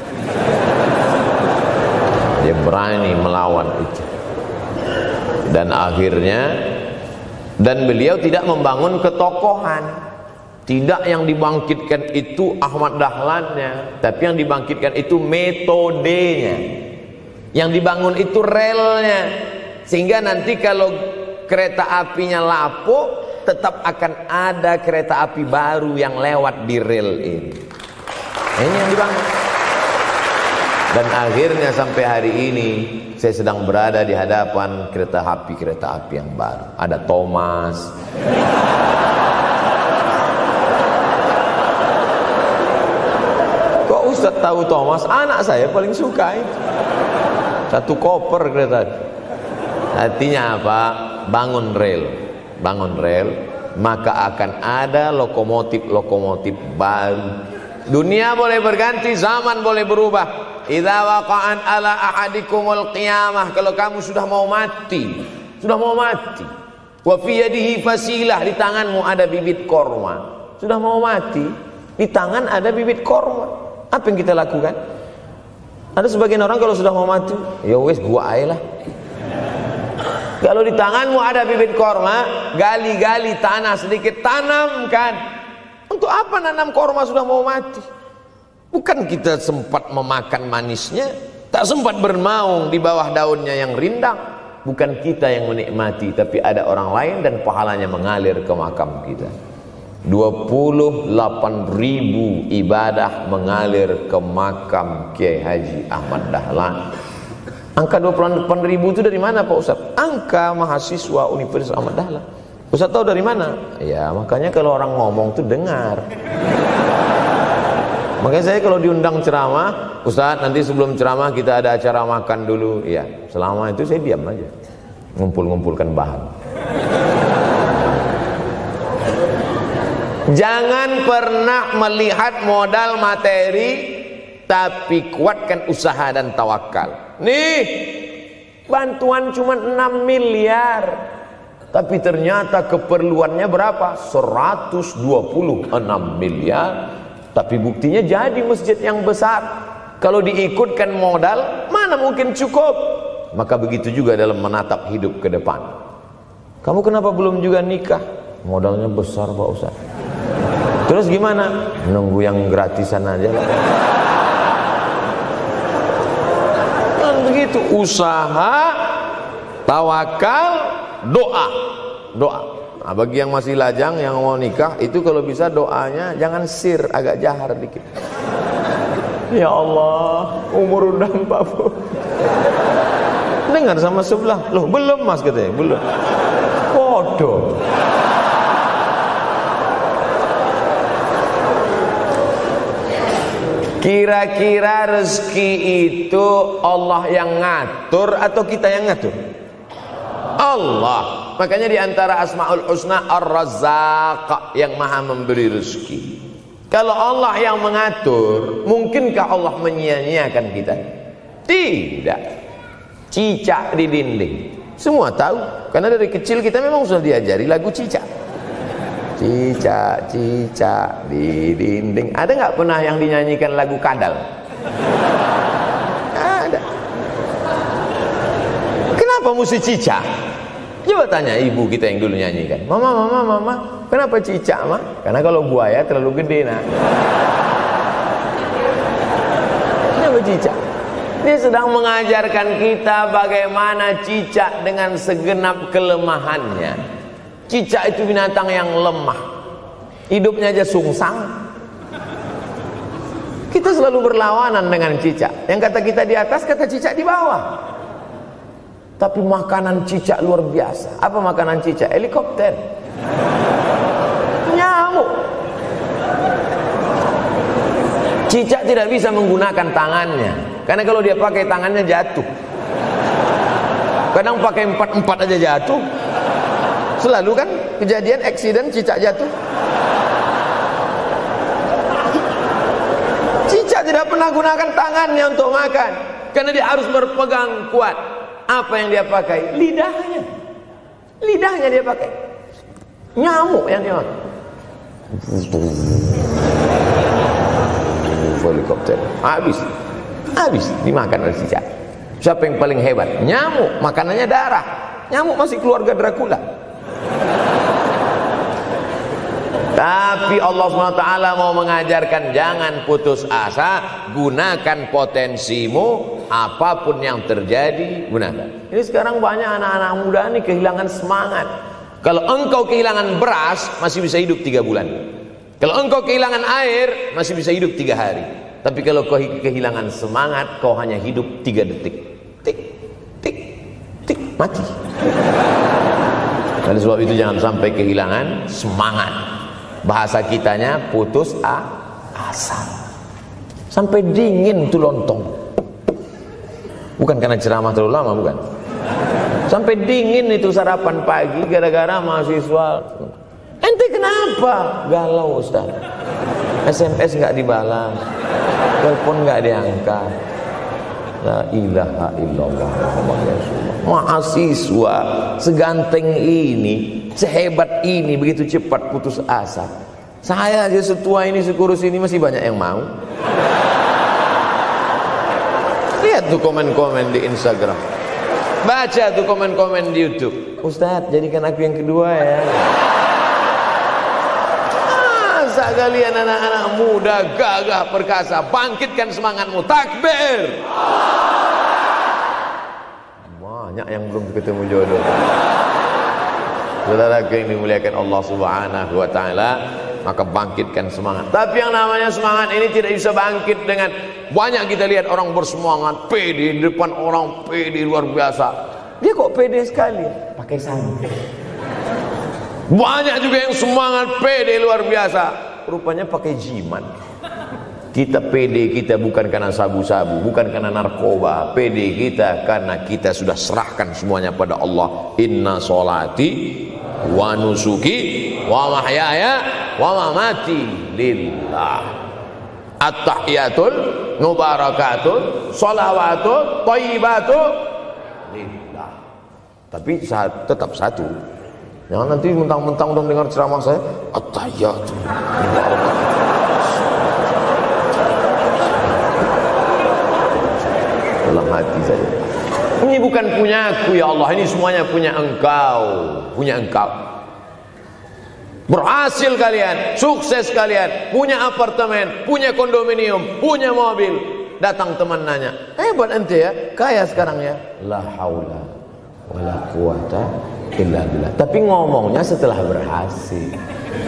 Dia berani melawan itu. Dan akhirnya, dan beliau tidak membangun ketokohan. Tidak yang dibangkitkan itu Ahmad Dahlannya, tapi yang dibangkitkan itu metodenya. Yang dibangun itu relnya. Sehingga nanti kalau kereta apinya lapuk, tetap akan ada kereta api baru yang lewat di rel ini. Ini yang dibangun. Dan akhirnya sampai hari ini saya sedang berada di hadapan kereta api kereta api yang baru. Ada Thomas. Kok Ustaz tahu Thomas? Anak saya paling suka itu. Satu koper kereta. Artinya apa? Bangun rel. Bangun rel, maka akan ada lokomotif-lokomotif baru. Dunia boleh berganti, zaman boleh berubah. Idza waqa'an ala ahadikumul qiyamah, kalau kamu sudah mau mati, sudah mau mati. Wa fi yadihi fasilah, di tanganmu ada bibit korma. Sudah mau mati, di tangan ada bibit korma. Apa yang kita lakukan? Ada sebagian orang kalau sudah mau mati, ya wes gua ae lah. Kalau di tanganmu ada bibit korma, gali-gali tanah sedikit, tanamkan. Untuk apa nanam korma sudah mau mati? Bukan kita sempat memakan manisnya, tak sempat bermaung di bawah daunnya yang rindang. Bukan kita yang menikmati, tapi ada orang lain dan pahalanya mengalir ke makam kita. dua puluh delapan ribu ibadah mengalir ke makam Kiai Haji Ahmad Dahlan. Angka dua puluh delapan ribu itu dari mana Pak Ustaz? Angka mahasiswa Universitas Ahmad Dahlan. Ustaz tahu dari mana? Ya makanya kalau orang ngomong tuh dengar. Makanya saya kalau diundang ceramah, Ustaz nanti sebelum ceramah kita ada acara makan dulu. Ya selama itu saya diam aja, ngumpul-ngumpulkan bahan. Jangan pernah melihat modal materi, tapi kuatkan usaha dan tawakal. Nih, bantuan cuma enam miliar, tapi ternyata keperluannya berapa? seratus dua puluh enam miliar. Tapi buktinya jadi masjid yang besar. Kalau diikutkan modal, mana mungkin cukup? maka begitu juga dalam menatap hidup ke depan. Kamu kenapa belum juga nikah? Modalnya besar Pak Ustaz. Terus gimana? Nunggu yang gratisan aja lah. Dan begitu, usaha, tawakal, doa. Doa. Nah, bagi yang masih lajang, yang mau nikah, itu kalau bisa doanya jangan sir, agak jahar dikit. Ya Allah, umur udah empat puluh. Dengar sama sebelah, loh belum mas katanya, belum. Bodoh. Kira-kira rezeki itu Allah yang ngatur atau kita yang ngatur? Allah. Makanya di antara Asmaul Husna Ar-Razzaq, yang maha memberi rezeki. Kalau Allah yang mengatur, mungkinkah Allah menyia-nyiakan kita? Tidak. Cicak di dinding, semua tahu, karena dari kecil kita memang sudah diajari lagu cicak. Cicak, cicak di dinding. Ada nggak pernah yang dinyanyikan lagu kadal? Ada. Kenapa mesti cicak? Coba tanya ibu kita yang dulu nyanyikan. Mama, mama, mama, kenapa cicak, ma? Karena kalau buaya terlalu gede, nak. Kenapa cicak? Dia sedang mengajarkan kita bagaimana cicak dengan segenap kelemahannya. Cicak itu binatang yang lemah, hidupnya aja sungsang. Kita selalu berlawanan dengan cicak. Yang kata kita di atas, kata cicak di bawah. Tapi makanan cicak luar biasa. Apa makanan cicak? Helikopter, nyamuk. Cicak tidak bisa menggunakan tangannya, karena kalau dia pakai tangannya jatuh. Kadang pakai empat-empat aja jatuh. Selalu kan kejadian eksiden cicak jatuh. Cicak tidak pernah gunakan tangannya untuk makan, karena dia harus berpegang kuat. Apa yang dia pakai? Lidahnya. Lidahnya dia pakai. Nyamuk yang dia makan. Helikopter. Habis. Habis dimakan oleh cicak. Siapa yang paling hebat? Nyamuk. Makanannya darah. Nyamuk masih keluarga Dracula. Tapi Allah subhanahu wa taala mau mengajarkan jangan putus asa, gunakan potensimu, apapun yang terjadi gunakan. Ini sekarang banyak anak-anak muda nih kehilangan semangat. Kalau engkau kehilangan beras masih bisa hidup tiga bulan. Kalau engkau kehilangan air masih bisa hidup tiga hari. Tapi kalau kau kehilangan semangat, kau hanya hidup tiga detik. Tik, tik, tik, mati. Oleh sebab itu jangan sampai kehilangan semangat. Bahasa kitanya putus a, asa. Sampai dingin tuh lontong. Bukan karena ceramah terlalu lama, bukan. Sampai dingin itu sarapan pagi gara-gara mahasiswa. Ente kenapa? Galau Ustaz. S M S nggak dibalas, telepon nggak diangkat. La ilaha illallah Muhammad Rasulullah. Mahasiswa seganteng ini, sehebat ini, begitu cepat putus asa. Saya aja setua ini, sekurus ini masih banyak yang mau. Lihat tuh komen-komen di Instagram, baca tuh komen-komen di YouTube. Ustadz, jadikan aku yang kedua ya. Masa kalian anak-anak muda gagah perkasa, bangkitkan semangatmu, takbir. Banyak yang belum ketemu jodoh. Saudara yang dimuliakan Allah Subhanahu wa taala, maka bangkitkan semangat. Tapi yang namanya semangat ini tidak bisa bangkit dengan banyak. Kita lihat orang bersemangat, pede di depan orang, pede luar biasa. Dia kok pede sekali? Pakai santai. Banyak juga yang semangat, pede luar biasa, rupanya pakai jimat. Kita pede kita bukan karena sabu-sabu, bukan karena narkoba. Pede kita karena kita sudah serahkan semuanya pada Allah. Inna sholati wa nusuki wa mahyaya wa mamati lillah. At-tahiyatul mubarakatul sholawatut thayyibatut lillah. Tapi tetap satu. Jangan nanti mentang-mentang udah dengar ceramah saya, at-tahiyatul mubarakatul. Dalam hati saja. Ini bukan punya aku ya Allah, ini semuanya punya Engkau, punya Engkau. Berhasil kalian, sukses kalian, punya apartemen, punya kondominium, punya mobil. Datang teman nanya, hebat ente ya, kaya sekarang ya. La haula wala quwata illa billah. Tapi ngomongnya setelah berhasil.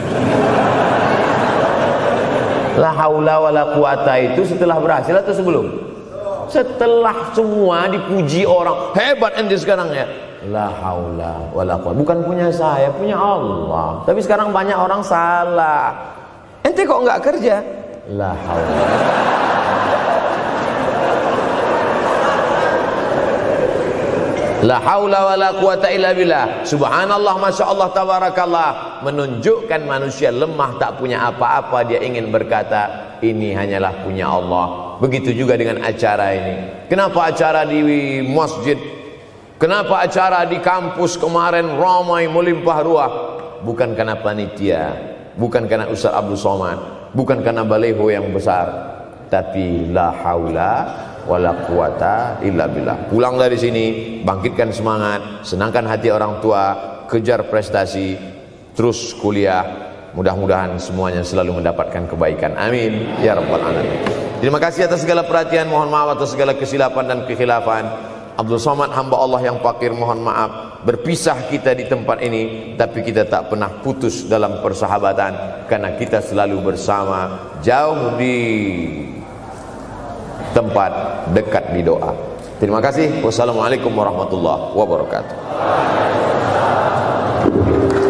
La haula wala quwata itu setelah berhasil atau sebelum? Setelah semua dipuji orang, hebat ente sekarang ya. La haula wala quwata. Bukan punya saya, punya Allah. Tapi sekarang banyak orang salah. Ente kok enggak kerja? La haula. La haula wala quwata illa billah. Subhanallah, masya Allah, tabarakallah. Menunjukkan manusia lemah, tak punya apa-apa. Dia ingin berkata, ini hanyalah punya Allah. Begitu juga dengan acara ini. Kenapa acara di masjid? Kenapa acara di kampus kemarin ramai melimpah ruah? Bukan karena panitia, bukan karena Ustaz Abdul Somad, bukan karena baleho yang besar, tapi la haula wala quwata illa billah. Pulang dari sini, bangkitkan semangat, senangkan hati orang tua, kejar prestasi, terus kuliah. Mudah-mudahan semuanya selalu mendapatkan kebaikan. Amin ya rabbal alamin. Terima kasih atas segala perhatian. Mohon maaf atas segala kesilapan dan kekhilafan. Abdul Somad, hamba Allah yang fakir, mohon maaf. Berpisah kita di tempat ini, tapi kita tak pernah putus dalam persahabatan, karena kita selalu bersama, jauh di tempat, dekat di doa. Terima kasih. Wassalamualaikum warahmatullahi wabarakatuh.